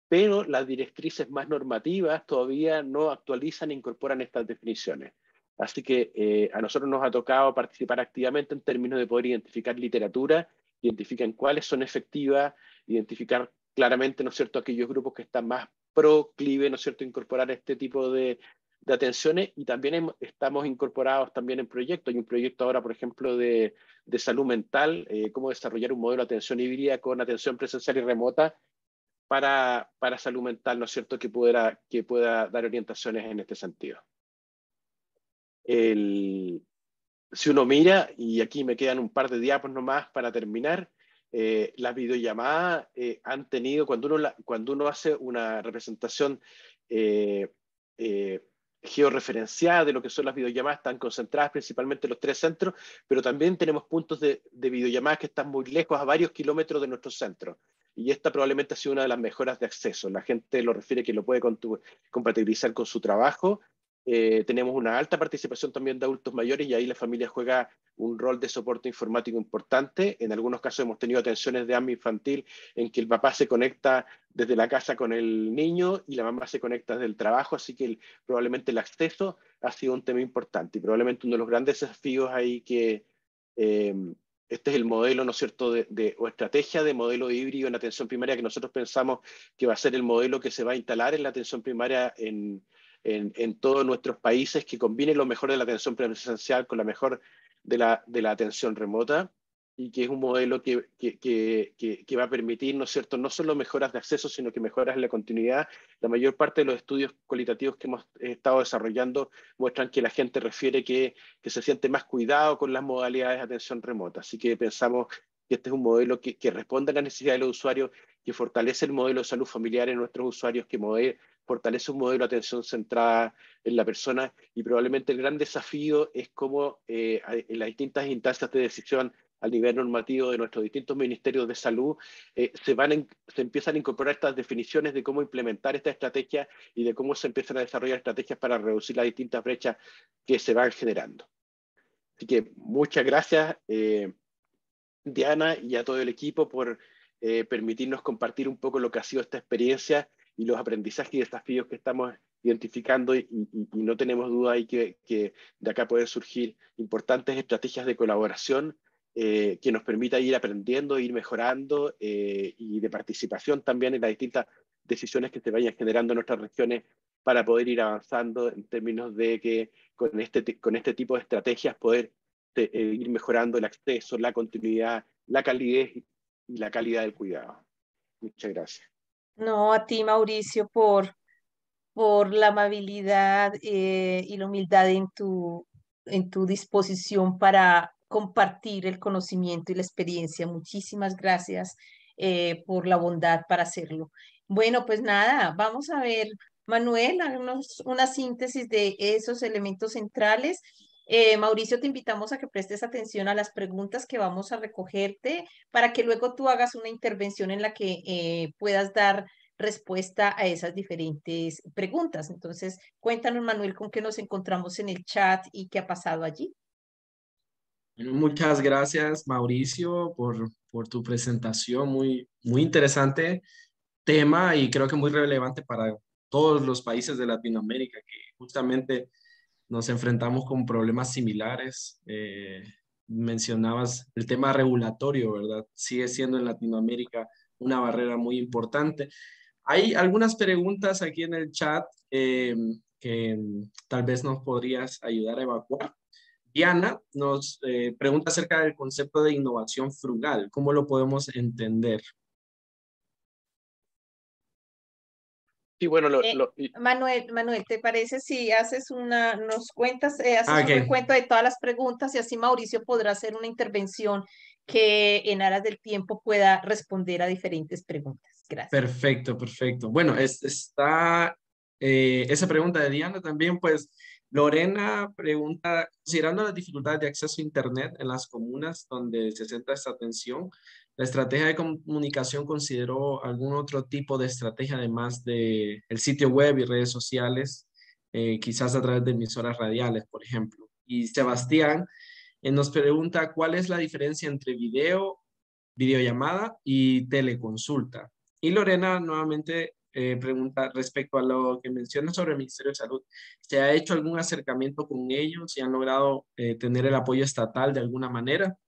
pero las directrices más normativas todavía no actualizan e incorporan estas definiciones. Así que a nosotros nos ha tocado participar activamente en términos de poder identificar literatura, identificar cuáles son efectivas, identificar claramente, ¿no es cierto?, aquellos grupos que están más proclive, ¿no es cierto?, a incorporar este tipo de atenciones, y también estamos incorporados también en proyectos. Hay un proyecto ahora, por ejemplo, de salud mental, cómo desarrollar un modelo de atención híbrida con atención presencial y remota para salud mental, ¿no es cierto?, que pueda dar orientaciones en este sentido. Si uno mira, y aquí me quedan un par de diapos nomás para terminar, las videollamadas han tenido, cuando uno hace una representación georreferenciada de lo que son las videollamadas, están concentradas principalmente en los 3 centros, pero también tenemos puntos de videollamadas que están muy lejos, a varios kilómetros de nuestros centros. Y esta probablemente ha sido una de las mejoras de acceso. La gente lo refiere que lo puede compatibilizar con su trabajo. Tenemos una alta participación también de adultos mayores, y ahí la familia juega un rol de soporte informático importante. En algunos casos hemos tenido atenciones de AMI infantil en que el papá se conecta desde la casa con el niño y la mamá se conecta desde el trabajo, así que probablemente el acceso ha sido un tema importante, y probablemente uno de los grandes desafíos ahí que este es el modelo, ¿no es cierto?, o estrategia de modelo híbrido en atención primaria, que nosotros pensamos que va a ser el modelo que se va a instalar en la atención primaria en todos nuestros países, que combine lo mejor de la atención presencial con la mejor de la atención remota, y que es un modelo que va a permitir, ¿no es cierto?, no solo mejoras de acceso, sino que mejoras en la continuidad. La mayor parte de los estudios cualitativos que hemos estado desarrollando muestran que la gente refiere que se siente más cuidado con las modalidades de atención remota. Así que pensamos que este es un modelo que responde a las necesidades de los usuarios, que fortalece el modelo de salud familiar en nuestros usuarios, que fortalece un modelo de atención centrada en la persona, y probablemente el gran desafío es cómo en las distintas instancias de decisión al nivel normativo de nuestros distintos ministerios de salud se empiezan a incorporar estas definiciones de cómo implementar esta estrategia y de cómo se empiezan a desarrollar estrategias para reducir las distintas brechas que se van generando. Así que muchas gracias, Diana, y a todo el equipo por permitirnos compartir un poco lo que ha sido esta experiencia y los aprendizajes y desafíos que estamos identificando, y no tenemos duda ahí que de acá pueden surgir importantes estrategias de colaboración que nos permita ir aprendiendo, ir mejorando, y de participación también en las distintas decisiones que se vayan generando en nuestras regiones, para poder ir avanzando en términos de que con este tipo de estrategias poder ir mejorando el acceso, la continuidad, la calidez y la calidad del cuidado. Muchas gracias.
No, a ti, Mauricio, por la amabilidad y la humildad en tu disposición para compartir el conocimiento y la experiencia. Muchísimas gracias por la bondad para hacerlo. Bueno, pues nada, vamos a ver, Manuel, háganos una síntesis de esos elementos centrales. Mauricio, te invitamos a que prestes atención a las preguntas que vamos a recogerte para que luego tú hagas una intervención en la que puedas dar respuesta a esas diferentes preguntas. Entonces, cuéntanos, Manuel, con qué nos encontramos en el chat y qué ha pasado allí.
Bueno, muchas gracias, Mauricio, por tu presentación. Muy interesante tema, y creo que muy relevante para todos los países de Latinoamérica, que justamente nos enfrentamos con problemas similares. Mencionabas el tema regulatorio, ¿verdad? Sigue siendo en Latinoamérica una barrera muy importante. Hay algunas preguntas aquí en el chat que tal vez nos podrías ayudar a evacuar. Diana nos pregunta acerca del concepto de innovación frugal. ¿Cómo lo podemos entender?
Sí, bueno,
Manuel, ¿te parece si nos cuentas, haces un
Ok.
recuento de todas las preguntas, y así Mauricio podrá hacer una intervención que en aras del tiempo pueda responder a diferentes preguntas? Gracias.
Perfecto, perfecto. Bueno, está esa pregunta de Diana también, pues Lorena pregunta, considerando las dificultades de acceso a Internet en las comunas donde se centra esta atención, ¿la estrategia de comunicación consideró algún otro tipo de estrategia además de el sitio web y redes sociales, quizás a través de emisoras radiales, por ejemplo? Y Sebastián nos pregunta, ¿cuál es la diferencia entre videollamada y teleconsulta? Y Lorena nuevamente pregunta respecto a lo que mencionas sobre el Ministerio de Salud. ¿Se ha hecho algún acercamiento con ellos y han logrado tener el apoyo estatal de alguna manera?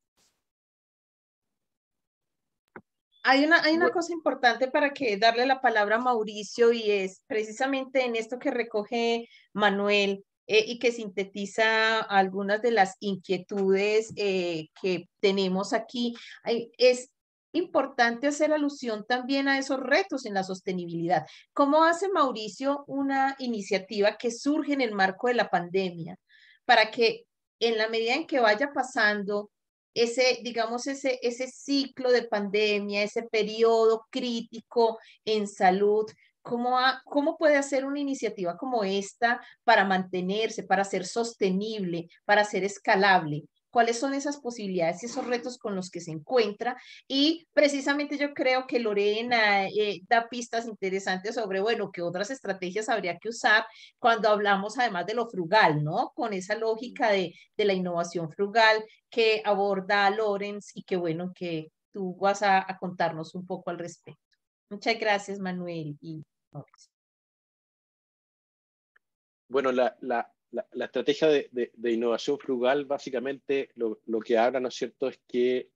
Hay una cosa importante para que darle la palabra a Mauricio y es precisamente en esto que recoge Manuel y que sintetiza algunas de las inquietudes que tenemos aquí. Es importante hacer alusión también a esos retos en la sostenibilidad. ¿Cómo hace Mauricio una iniciativa que surge en el marco de la pandemia para que en la medida en que vaya pasando ese, digamos, ese ciclo de pandemia, ese periodo crítico en salud, cómo puede hacer una iniciativa como esta para mantenerse, para ser sostenible, para ser escalable? ¿Cuáles son esas posibilidades y esos retos con los que se encuentra? Y precisamente yo creo que Lorena da pistas interesantes sobre, bueno, qué otras estrategias habría que usar cuando hablamos además de lo frugal, ¿no? Con esa lógica de la innovación frugal que aborda Lorenz y que bueno, que tú vas a contarnos un poco al respecto. Muchas gracias, Manuel y Mauricio.
Bueno, la estrategia de innovación frugal básicamente lo que habla, ¿no es cierto?, es que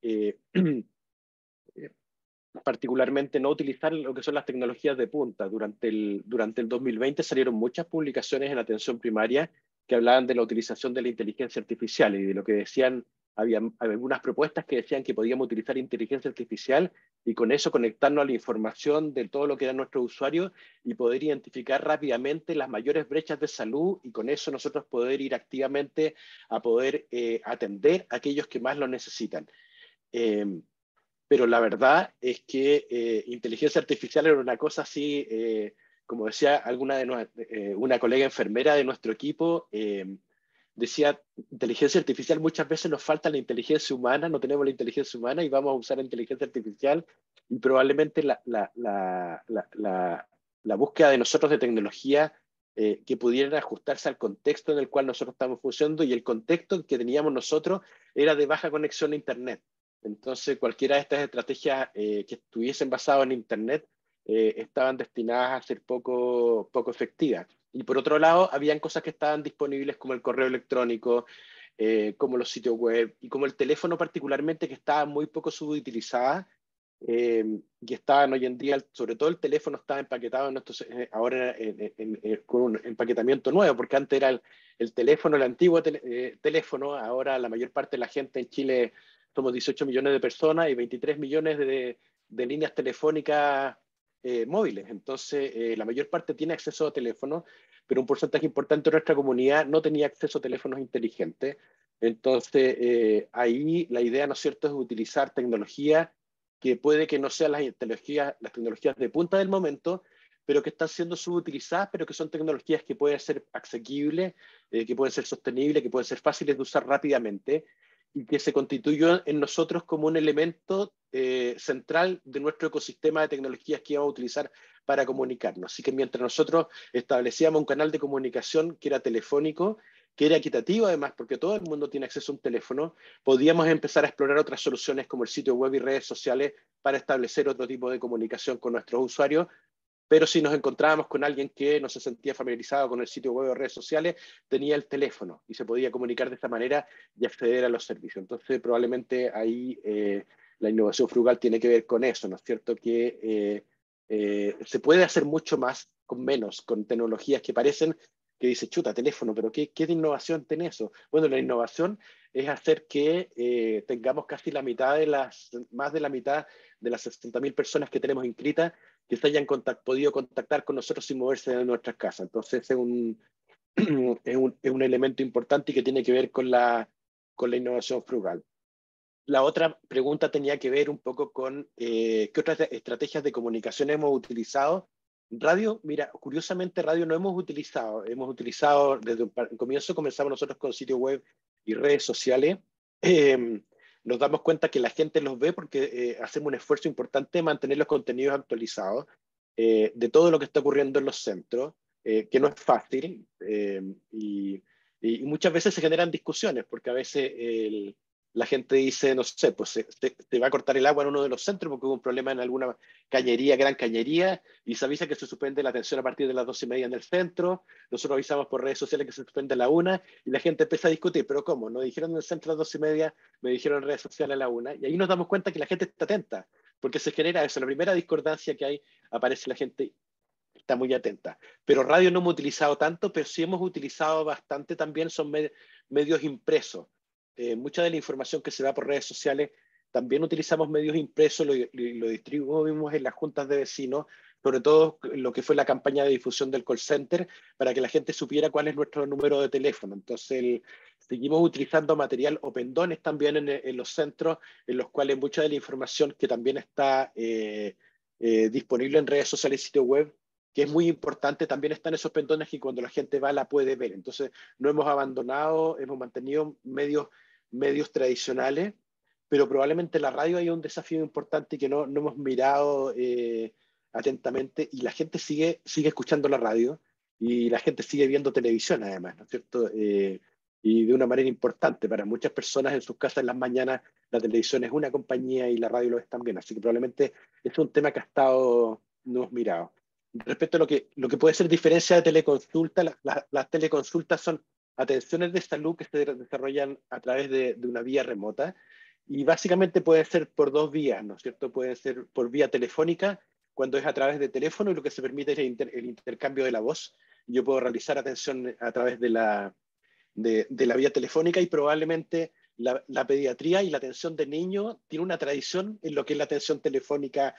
particularmente no utilizar lo que son las tecnologías de punta. Durante el 2020 salieron muchas publicaciones en atención primaria que hablaban de la utilización de la inteligencia artificial y de lo que decían, había algunas propuestas que decían que podíamos utilizar inteligencia artificial y con eso conectarnos a la información de todo lo que eran nuestros usuarios y poder identificar rápidamente las mayores brechas de salud y con eso nosotros poder ir activamente a poder atender a aquellos que más lo necesitan. Pero la verdad es que inteligencia artificial era una cosa así, como decía una colega enfermera de nuestro equipo, decía, inteligencia artificial, muchas veces nos falta la inteligencia humana, no tenemos la inteligencia humana y vamos a usar la inteligencia artificial y probablemente la búsqueda de nosotros de tecnología que pudieran ajustarse al contexto en el cual nosotros estamos funcionando y el contexto que teníamos nosotros era de baja conexión a Internet. Entonces, cualquiera de estas estrategias que estuviesen basadas en Internet estaban destinadas a ser poco efectivas. Y por otro lado, habían cosas que estaban disponibles como el correo electrónico, como los sitios web y como el teléfono particularmente, que estaban muy poco subutilizadas, que estaban hoy en día, sobre todo el teléfono estaba empaquetado ahora con un empaquetamiento nuevo, porque antes era el teléfono, el antiguo teléfono, ahora la mayor parte de la gente en Chile somos 18 millones de personas y 23 millones de líneas telefónicas móviles. Entonces, la mayor parte tiene acceso a teléfono, pero un porcentaje importante de nuestra comunidad no tenía acceso a teléfonos inteligentes. Entonces, ahí la idea, ¿no es cierto?, es utilizar tecnología que puede que no sean las tecnologías de punta del momento, pero que están siendo subutilizadas, pero que son tecnologías que pueden ser asequibles, que pueden ser sostenibles, que pueden ser fáciles de usar rápidamente y que se constituyó en nosotros como un elemento central de nuestro ecosistema de tecnologías que íbamos a utilizar para comunicarnos. Así que mientras nosotros establecíamos un canal de comunicación que era telefónico, que era equitativo además, porque todo el mundo tiene acceso a un teléfono, podíamos empezar a explorar otras soluciones como el sitio web y redes sociales para establecer otro tipo de comunicación con nuestros usuarios. Pero si nos encontrábamos con alguien que no se sentía familiarizado con el sitio web o redes sociales, tenía el teléfono y se podía comunicar de esta manera y acceder a los servicios. Entonces, probablemente ahí la innovación frugal tiene que ver con eso, ¿no es cierto? Que se puede hacer mucho más con menos, con tecnologías que parecen que dice, chuta, teléfono, pero ¿qué de innovación tiene eso? Bueno, la innovación es hacer que tengamos casi más de la mitad de las 60.000 personas que tenemos inscritas que se hayan podido contactar con nosotros sin moverse de nuestras casas. Entonces es un elemento importante y que tiene que ver con la innovación frugal. La otra pregunta tenía que ver un poco con qué otras estrategias de comunicación hemos utilizado. Radio, mira, curiosamente radio no hemos utilizado. Hemos utilizado desde un comienzo, comenzamos nosotros con sitio web y redes sociales. Nos damos cuenta que la gente los ve porque hacemos un esfuerzo importante de mantener los contenidos actualizados de todo lo que está ocurriendo en los centros, que no es fácil y muchas veces se generan discusiones porque a veces la gente dice, no sé, pues se va a cortar el agua en uno de los centros porque hubo un problema en alguna cañería, gran cañería, y se avisa que se suspende la atención a partir de las 12:30 en el centro. Nosotros avisamos por redes sociales que se suspende a la 1, y la gente empieza a discutir, pero ¿cómo? Nos dijeron en el centro a las 12:30, me dijeron en redes sociales a la 1, y ahí nos damos cuenta que la gente está atenta, porque se genera eso, la primera discordancia que hay, aparece la gente está muy atenta. Pero radio no hemos utilizado tanto, pero sí hemos utilizado bastante también, son medios impresos. Mucha de la información que se da por redes sociales, también utilizamos medios impresos, lo distribuimos en las juntas de vecinos, sobre todo lo que fue la campaña de difusión del call center, para que la gente supiera cuál es nuestro número de teléfono. Entonces, seguimos utilizando material o pendones también en los centros, en los cuales mucha de la información que también está disponible en redes sociales y sitio web, que es muy importante, también están esos pendones que cuando la gente va la puede ver. Entonces, no hemos abandonado, hemos mantenido medios tradicionales, pero probablemente la radio hay un desafío importante que no hemos mirado atentamente, y la gente sigue escuchando la radio, y la gente sigue viendo televisión además, ¿no es cierto? Y de una manera importante. Para muchas personas en sus casas en las mañanas la televisión es una compañía y la radio lo es también, así que probablemente es un tema que ha estado, no hemos mirado. Respecto a lo que puede ser diferencia de teleconsulta, las teleconsultas son atenciones de salud que se desarrollan a través de una vía remota, y básicamente puede ser por dos vías, ¿no es cierto? Puede ser por vía telefónica, cuando es a través de teléfono, y lo que se permite es el intercambio de la voz. Yo puedo realizar atención a través de la vía telefónica, y probablemente la pediatría y la atención de niños tiene una tradición en lo que es la atención telefónica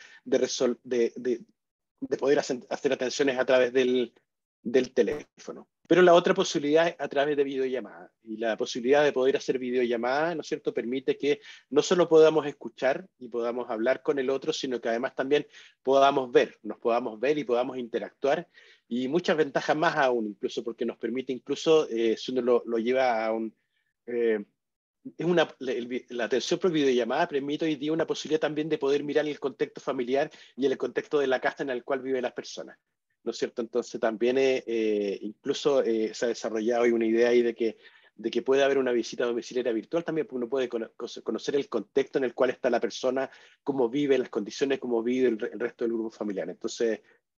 de poder hacer atenciones a través del teléfono. Pero la otra posibilidad es a través de videollamada. Y la posibilidad de poder hacer videollamada, ¿no es cierto?, permite que no solo podamos escuchar y podamos hablar con el otro, sino que además también nos podamos ver y podamos interactuar. Y muchas ventajas más aún, incluso porque nos permite, incluso si uno lo lleva a un... la atención por videollamada permite hoy día una posibilidad también de poder mirar el contexto familiar y el contexto de la casa en el cual viven las personas, ¿no es cierto? Entonces también incluso se ha desarrollado hoy una idea ahí de que puede haber una visita domiciliaria virtual también, porque uno puede conocer el contexto en el cual está la persona, cómo vive, las condiciones, cómo vive el resto del grupo familiar. Entonces,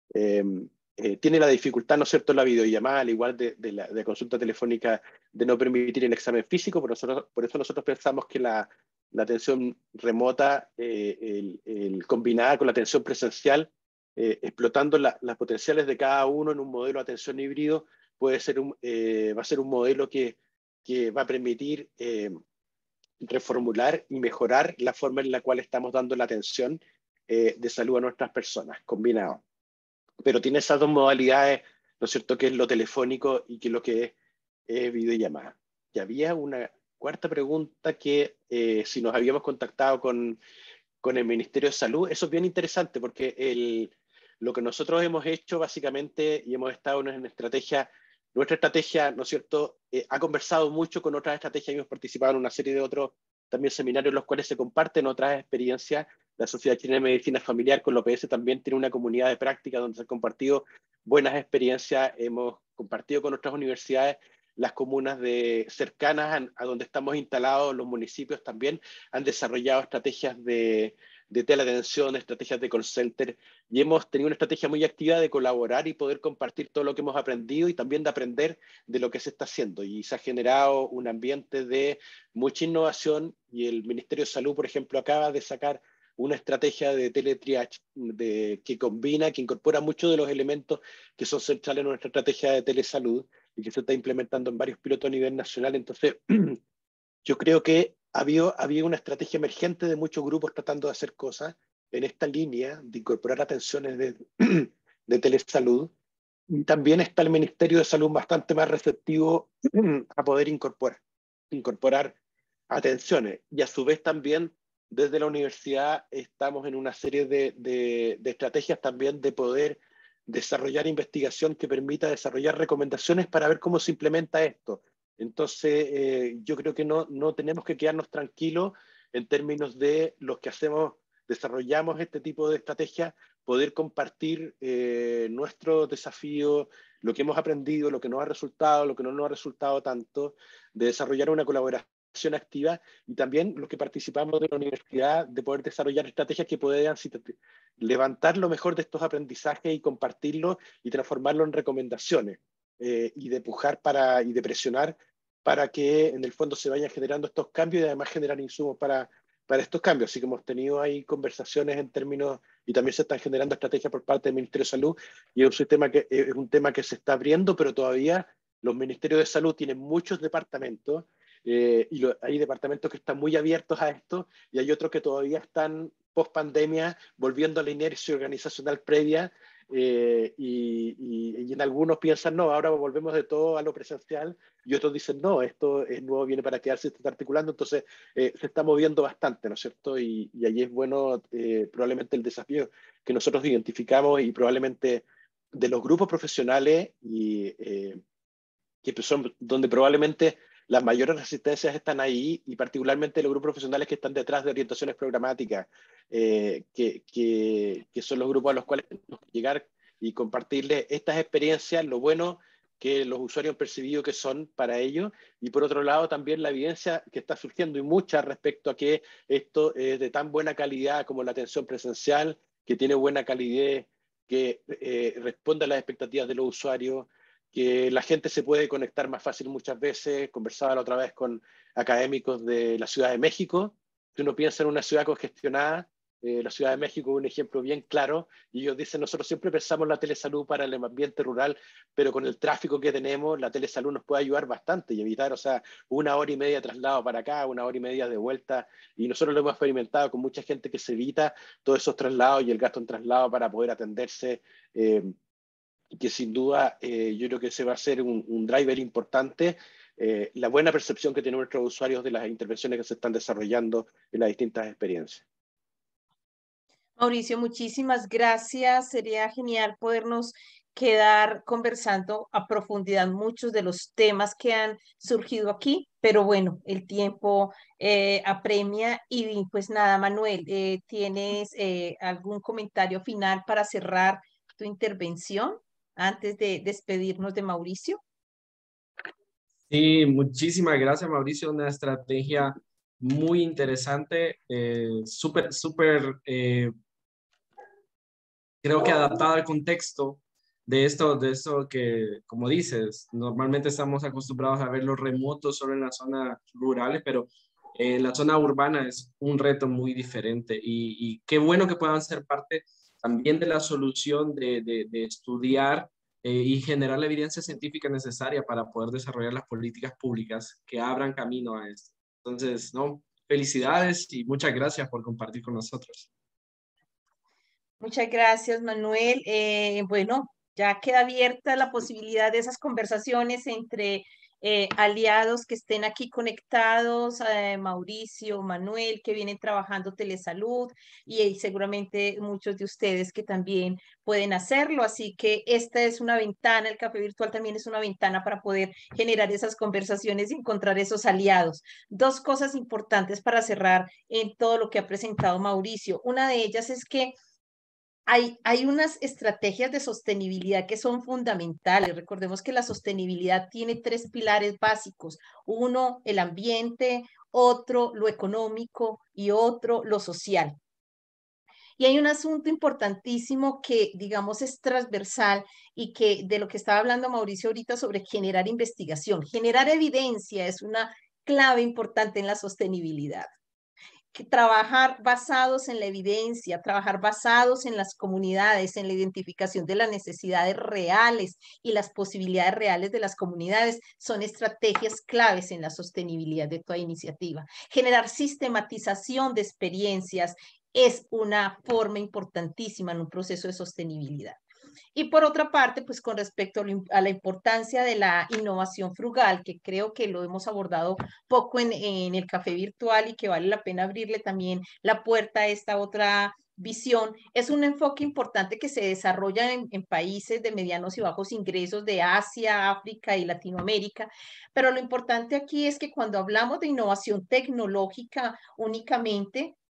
tiene la dificultad, ¿no es cierto?, la videollamada, al igual de la consulta telefónica, de no permitir el examen físico. Por eso nosotros pensamos que la atención remota, combinada con la atención presencial, explotando las potenciales de cada uno en un modelo de atención híbrido, va a ser un modelo que va a permitir reformular y mejorar la forma en la cual estamos dando la atención de salud a nuestras personas, combinado. Pero tiene esas dos modalidades, ¿no es cierto?, que es lo telefónico y que es lo que es videollamada. Y había una cuarta pregunta que si nos habíamos contactado con el Ministerio de Salud. Eso es bien interesante porque lo que nosotros hemos hecho básicamente, y hemos estado en una estrategia, nuestra estrategia, ¿no es cierto?, ha conversado mucho con otras estrategias, y hemos participado en una serie de otros también seminarios en los cuales se comparten otras experiencias. La Sociedad Chilena de Medicina Familiar con la OPS también tiene una comunidad de práctica donde se han compartido buenas experiencias. Hemos compartido con otras universidades, las comunas cercanas a donde estamos instalados, los municipios también han desarrollado estrategias de teleatención, estrategias de call center, y hemos tenido una estrategia muy activa de colaborar y poder compartir todo lo que hemos aprendido, y también de aprender de lo que se está haciendo. Y se ha generado un ambiente de mucha innovación, y el Ministerio de Salud, por ejemplo, acaba de sacar una estrategia de teletriage que incorpora muchos de los elementos que son centrales en nuestra estrategia de telesalud, y que se está implementando en varios pilotos a nivel nacional. Entonces, yo creo que había una estrategia emergente de muchos grupos tratando de hacer cosas en esta línea de incorporar atenciones de telesalud. Y también está el Ministerio de Salud bastante más receptivo a poder incorporar atenciones. Y a su vez también desde la universidad estamos en una serie de estrategias también de poder desarrollar investigación que permita desarrollar recomendaciones para ver cómo se implementa esto. Entonces, yo creo que no tenemos que quedarnos tranquilos en términos de los que desarrollamos este tipo de estrategias, poder compartir nuestro desafío, lo que hemos aprendido, lo que nos ha resultado, lo que no nos ha resultado tanto, de desarrollar una colaboración activa, y también los que participamos de la universidad, de poder desarrollar estrategias que puedan levantar lo mejor de estos aprendizajes y compartirlo y transformarlo en recomendaciones, y de pujar y de presionar para que en el fondo se vayan generando estos cambios y además generar insumos para estos cambios. Así que hemos tenido ahí conversaciones en términos, y también se están generando estrategias por parte del Ministerio de Salud, y es un tema que se está abriendo, pero todavía los ministerios de salud tienen muchos departamentos, hay departamentos que están muy abiertos a esto, y hay otros que todavía están post pandemia volviendo a la inercia organizacional previa, y en algunos piensan, no, ahora volvemos de todo a lo presencial, y otros dicen, no, esto es nuevo, viene para quedarse, se está articulando. Entonces se está moviendo bastante, ¿no es cierto? Y ahí es bueno, probablemente el desafío que nosotros identificamos, y probablemente de los grupos profesionales, que son donde probablemente las mayores resistencias están ahí, y particularmente los grupos profesionales que están detrás de orientaciones programáticas, que son los grupos a los cuales tenemos que llegar y compartirles estas experiencias, lo bueno que los usuarios han percibido que son para ellos, y por otro lado también la evidencia que está surgiendo, y mucha, respecto a que esto es de tan buena calidad como la atención presencial, que tiene buena calidad, que responde a las expectativas de los usuarios, que la gente se puede conectar más fácil muchas veces. Conversaba la otra vez con académicos de la Ciudad de México. Si uno piensa en una ciudad congestionada, la Ciudad de México es un ejemplo bien claro, y ellos dicen, nosotros siempre pensamos la telesalud para el ambiente rural, pero con el tráfico que tenemos, la telesalud nos puede ayudar bastante y evitar, o sea, 1 hora y media de traslado para acá, 1 hora y media de vuelta, y nosotros lo hemos experimentado con mucha gente que se evita todos esos traslados y el gasto en traslado para poder atenderse, que sin duda yo creo que ese va a ser un driver importante, la buena percepción que tienen nuestros usuarios de las intervenciones que se están desarrollando en las distintas experiencias.
Mauricio, muchísimas gracias. Sería genial podernos quedar conversando a profundidad muchos de los temas que han surgido aquí, pero bueno, el tiempo apremia, y pues nada, Manuel, ¿tienes algún comentario final para cerrar tu intervención antes de despedirnos de Mauricio?
Sí, muchísimas gracias, Mauricio. Una estrategia muy interesante, súper, creo que adaptada al contexto de esto que, como dices, normalmente estamos acostumbrados a ver los remotos solo en las zonas rurales, pero en la zona urbana es un reto muy diferente, y qué bueno que puedan ser parte también de la solución de estudiar y generar la evidencia científica necesaria para poder desarrollar las políticas públicas que abran camino a esto. Entonces, no, felicidades y muchas gracias por compartir con nosotros.
Muchas gracias, Manuel. Bueno, ya queda abierta la posibilidad de esas conversaciones entre aliados que estén aquí conectados, Mauricio, Manuel, que vienen trabajando telesalud, y seguramente muchos de ustedes que también pueden hacerlo. Así que esta es una ventana, el café virtual también es una ventana para poder generar esas conversaciones y encontrar esos aliados. Dos cosas importantes para cerrar en todo lo que ha presentado Mauricio. Una de ellas es que hay unas estrategias de sostenibilidad que son fundamentales. Recordemos que la sostenibilidad tiene tres pilares básicos. Uno, el ambiente; otro, lo económico; y otro, lo social. Y hay un asunto importantísimo que, digamos, es transversal, y que de lo que estaba hablando Mauricio ahorita sobre generar investigación. Generar evidencia es una clave importante en la sostenibilidad. Trabajar basados en la evidencia, trabajar basados en las comunidades, en la identificación de las necesidades reales y las posibilidades reales de las comunidades, son estrategias claves en la sostenibilidad de toda iniciativa. Generar sistematización de experiencias es una forma importantísima en un proceso de sostenibilidad. Y por otra parte, pues con respecto a la importancia de la innovación frugal, que creo que lo hemos abordado poco en el café virtual, y que vale la pena abrirle también la puerta a esta otra visión, es un enfoque importante que se desarrolla en países de medianos y bajos ingresos de Asia, África y Latinoamérica. Pero lo importante aquí es que cuando hablamos de innovación tecnológica únicamente,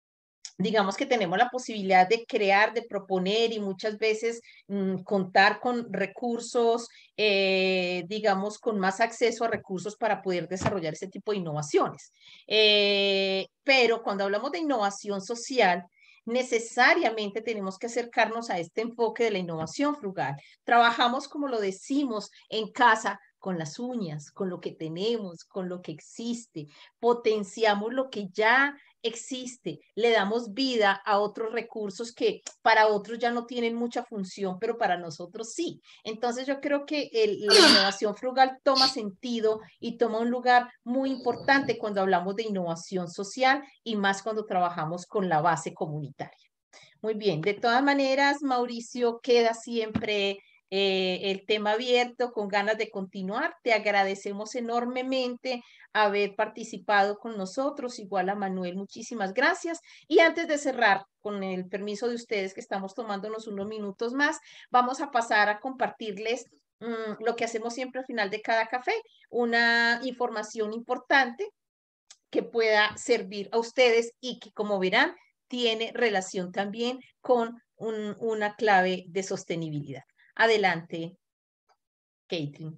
digamos que tenemos la posibilidad de crear, de proponer y muchas veces contar con recursos, digamos, con más acceso a recursos para poder desarrollar ese tipo de innovaciones. Pero cuando hablamos de innovación social, necesariamente tenemos que acercarnos a este enfoque de la innovación frugal. Trabajamos, como lo decimos, en casa con las uñas, con lo que tenemos, con lo que existe, potenciamos lo que ya existe, le damos vida a otros recursos que para otros ya no tienen mucha función, pero para nosotros sí. Entonces yo creo que la innovación frugal toma sentido y toma un lugar muy importante cuando hablamos de innovación social y más cuando trabajamos con la base comunitaria. Muy bien, de todas maneras, Mauricio, queda siempre el tema abierto, con ganas de continuar. Te agradecemos enormemente haber participado con nosotros, igual a Manuel, muchísimas gracias. Y antes de cerrar, con el permiso de ustedes que estamos tomándonos unos minutos más, vamos a pasar a compartirles lo que hacemos siempre al final de cada café, una información importante que pueda servir a ustedes y que, como verán, tiene relación también con una clave de sostenibilidad. Adelante, Caitlin.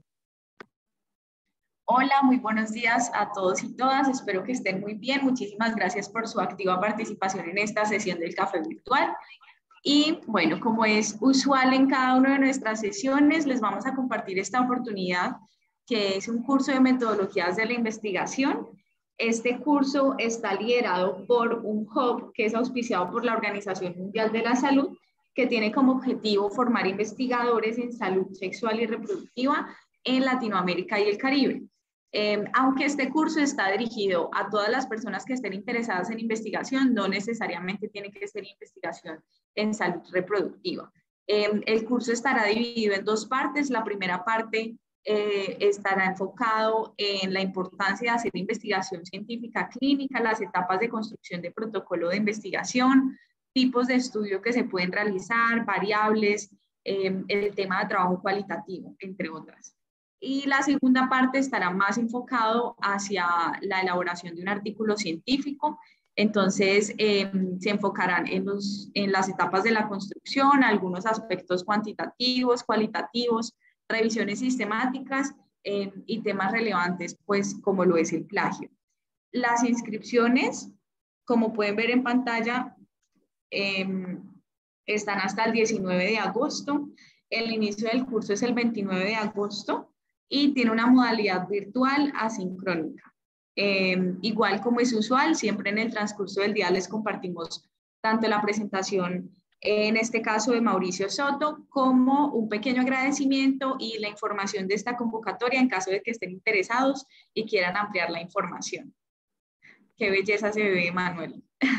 Hola, muy buenos días a todos y todas. Espero que estén muy bien. Muchísimas gracias por su activa participación en esta sesión del café virtual. Y bueno, como es usual en cada una de nuestras sesiones, les vamos a compartir esta oportunidad, que es un curso de metodologías de la investigación. Este curso está liderado por un hub que es auspiciado por la Organización Mundial de la Salud, que tiene como objetivo formar investigadores en salud sexual y reproductiva en Latinoamérica y el Caribe. Aunque este curso está dirigido a todas las personas que estén interesadas en investigación, no necesariamente tiene que ser investigación en salud reproductiva. El curso estará dividido en dos partes. La primera parte estará enfocado en la importancia de hacer investigación científica clínica, las etapas de construcción de protocolo de investigación, tipos de estudio que se pueden realizar, variables, el tema de trabajo cualitativo, entre otras. Y la segunda parte estará más enfocado hacia la elaboración de un artículo científico. Entonces, se enfocarán en las etapas de la construcción, algunos aspectos cuantitativos, cualitativos, revisiones sistemáticas y temas relevantes, pues como lo es el plagio. Las inscripciones, como pueden ver en pantalla, están hasta el 19 de agosto. El inicio del curso es el 29 de agosto y tiene una modalidad virtual asincrónica. Igual como es usual, siempre en el transcurso del día les compartimos tanto la presentación, en este caso de Mauricio Soto, como un pequeño agradecimiento y la información de esta convocatoria en caso de que estén interesados y quieran ampliar la información. Qué belleza se ve, Manuel.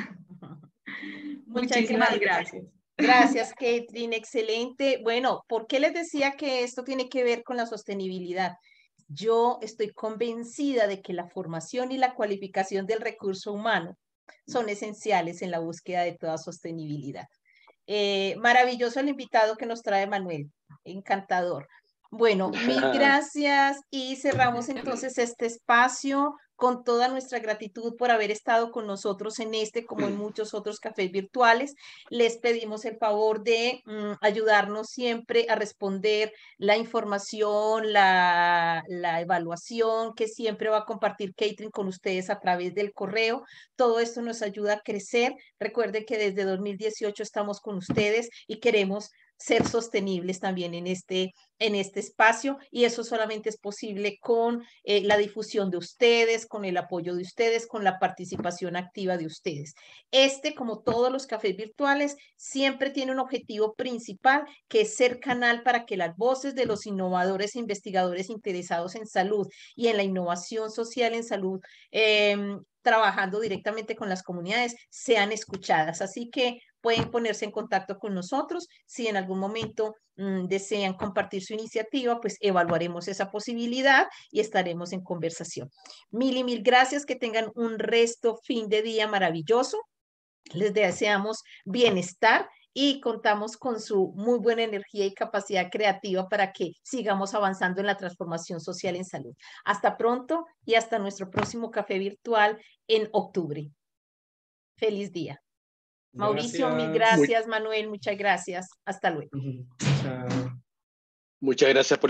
Muchísimas gracias.
Gracias, Caitlin, excelente. Bueno, ¿por qué les decía que esto tiene que ver con la sostenibilidad? Yo estoy convencida de que la formación y la cualificación del recurso humano son esenciales en la búsqueda de toda sostenibilidad. Maravilloso el invitado que nos trae Manuel, encantador. Bueno, mil gracias y cerramos entonces este espacio con toda nuestra gratitud por haber estado con nosotros en este, como en muchos otros cafés virtuales. Les pedimos el favor de ayudarnos siempre a responder la información, la evaluación que siempre va a compartir Caitlin con ustedes a través del correo. Todo esto nos ayuda a crecer. Recuerden que desde 2018 estamos con ustedes y queremos ser sostenibles también en este espacio, y eso solamente es posible con la difusión de ustedes, con el apoyo de ustedes, con la participación activa de ustedes. Como todos los cafés virtuales, siempre tiene un objetivo principal, que es ser canal para que las voces de los innovadores e investigadores interesados en salud y en la innovación social en salud, trabajando directamente con las comunidades, sean escuchadas. Así que pueden ponerse en contacto con nosotros. Si en algún momento desean compartir su iniciativa, pues evaluaremos esa posibilidad y estaremos en conversación. Mil y mil gracias, que tengan un fin de día maravilloso. Les deseamos bienestar y contamos con su muy buena energía y capacidad creativa para que sigamos avanzando en la transformación social en salud. Hasta pronto y hasta nuestro próximo café virtual en octubre. Feliz día. Mauricio, mil gracias. Manuel, muchas gracias. Hasta luego.
Chao.
Muchas gracias por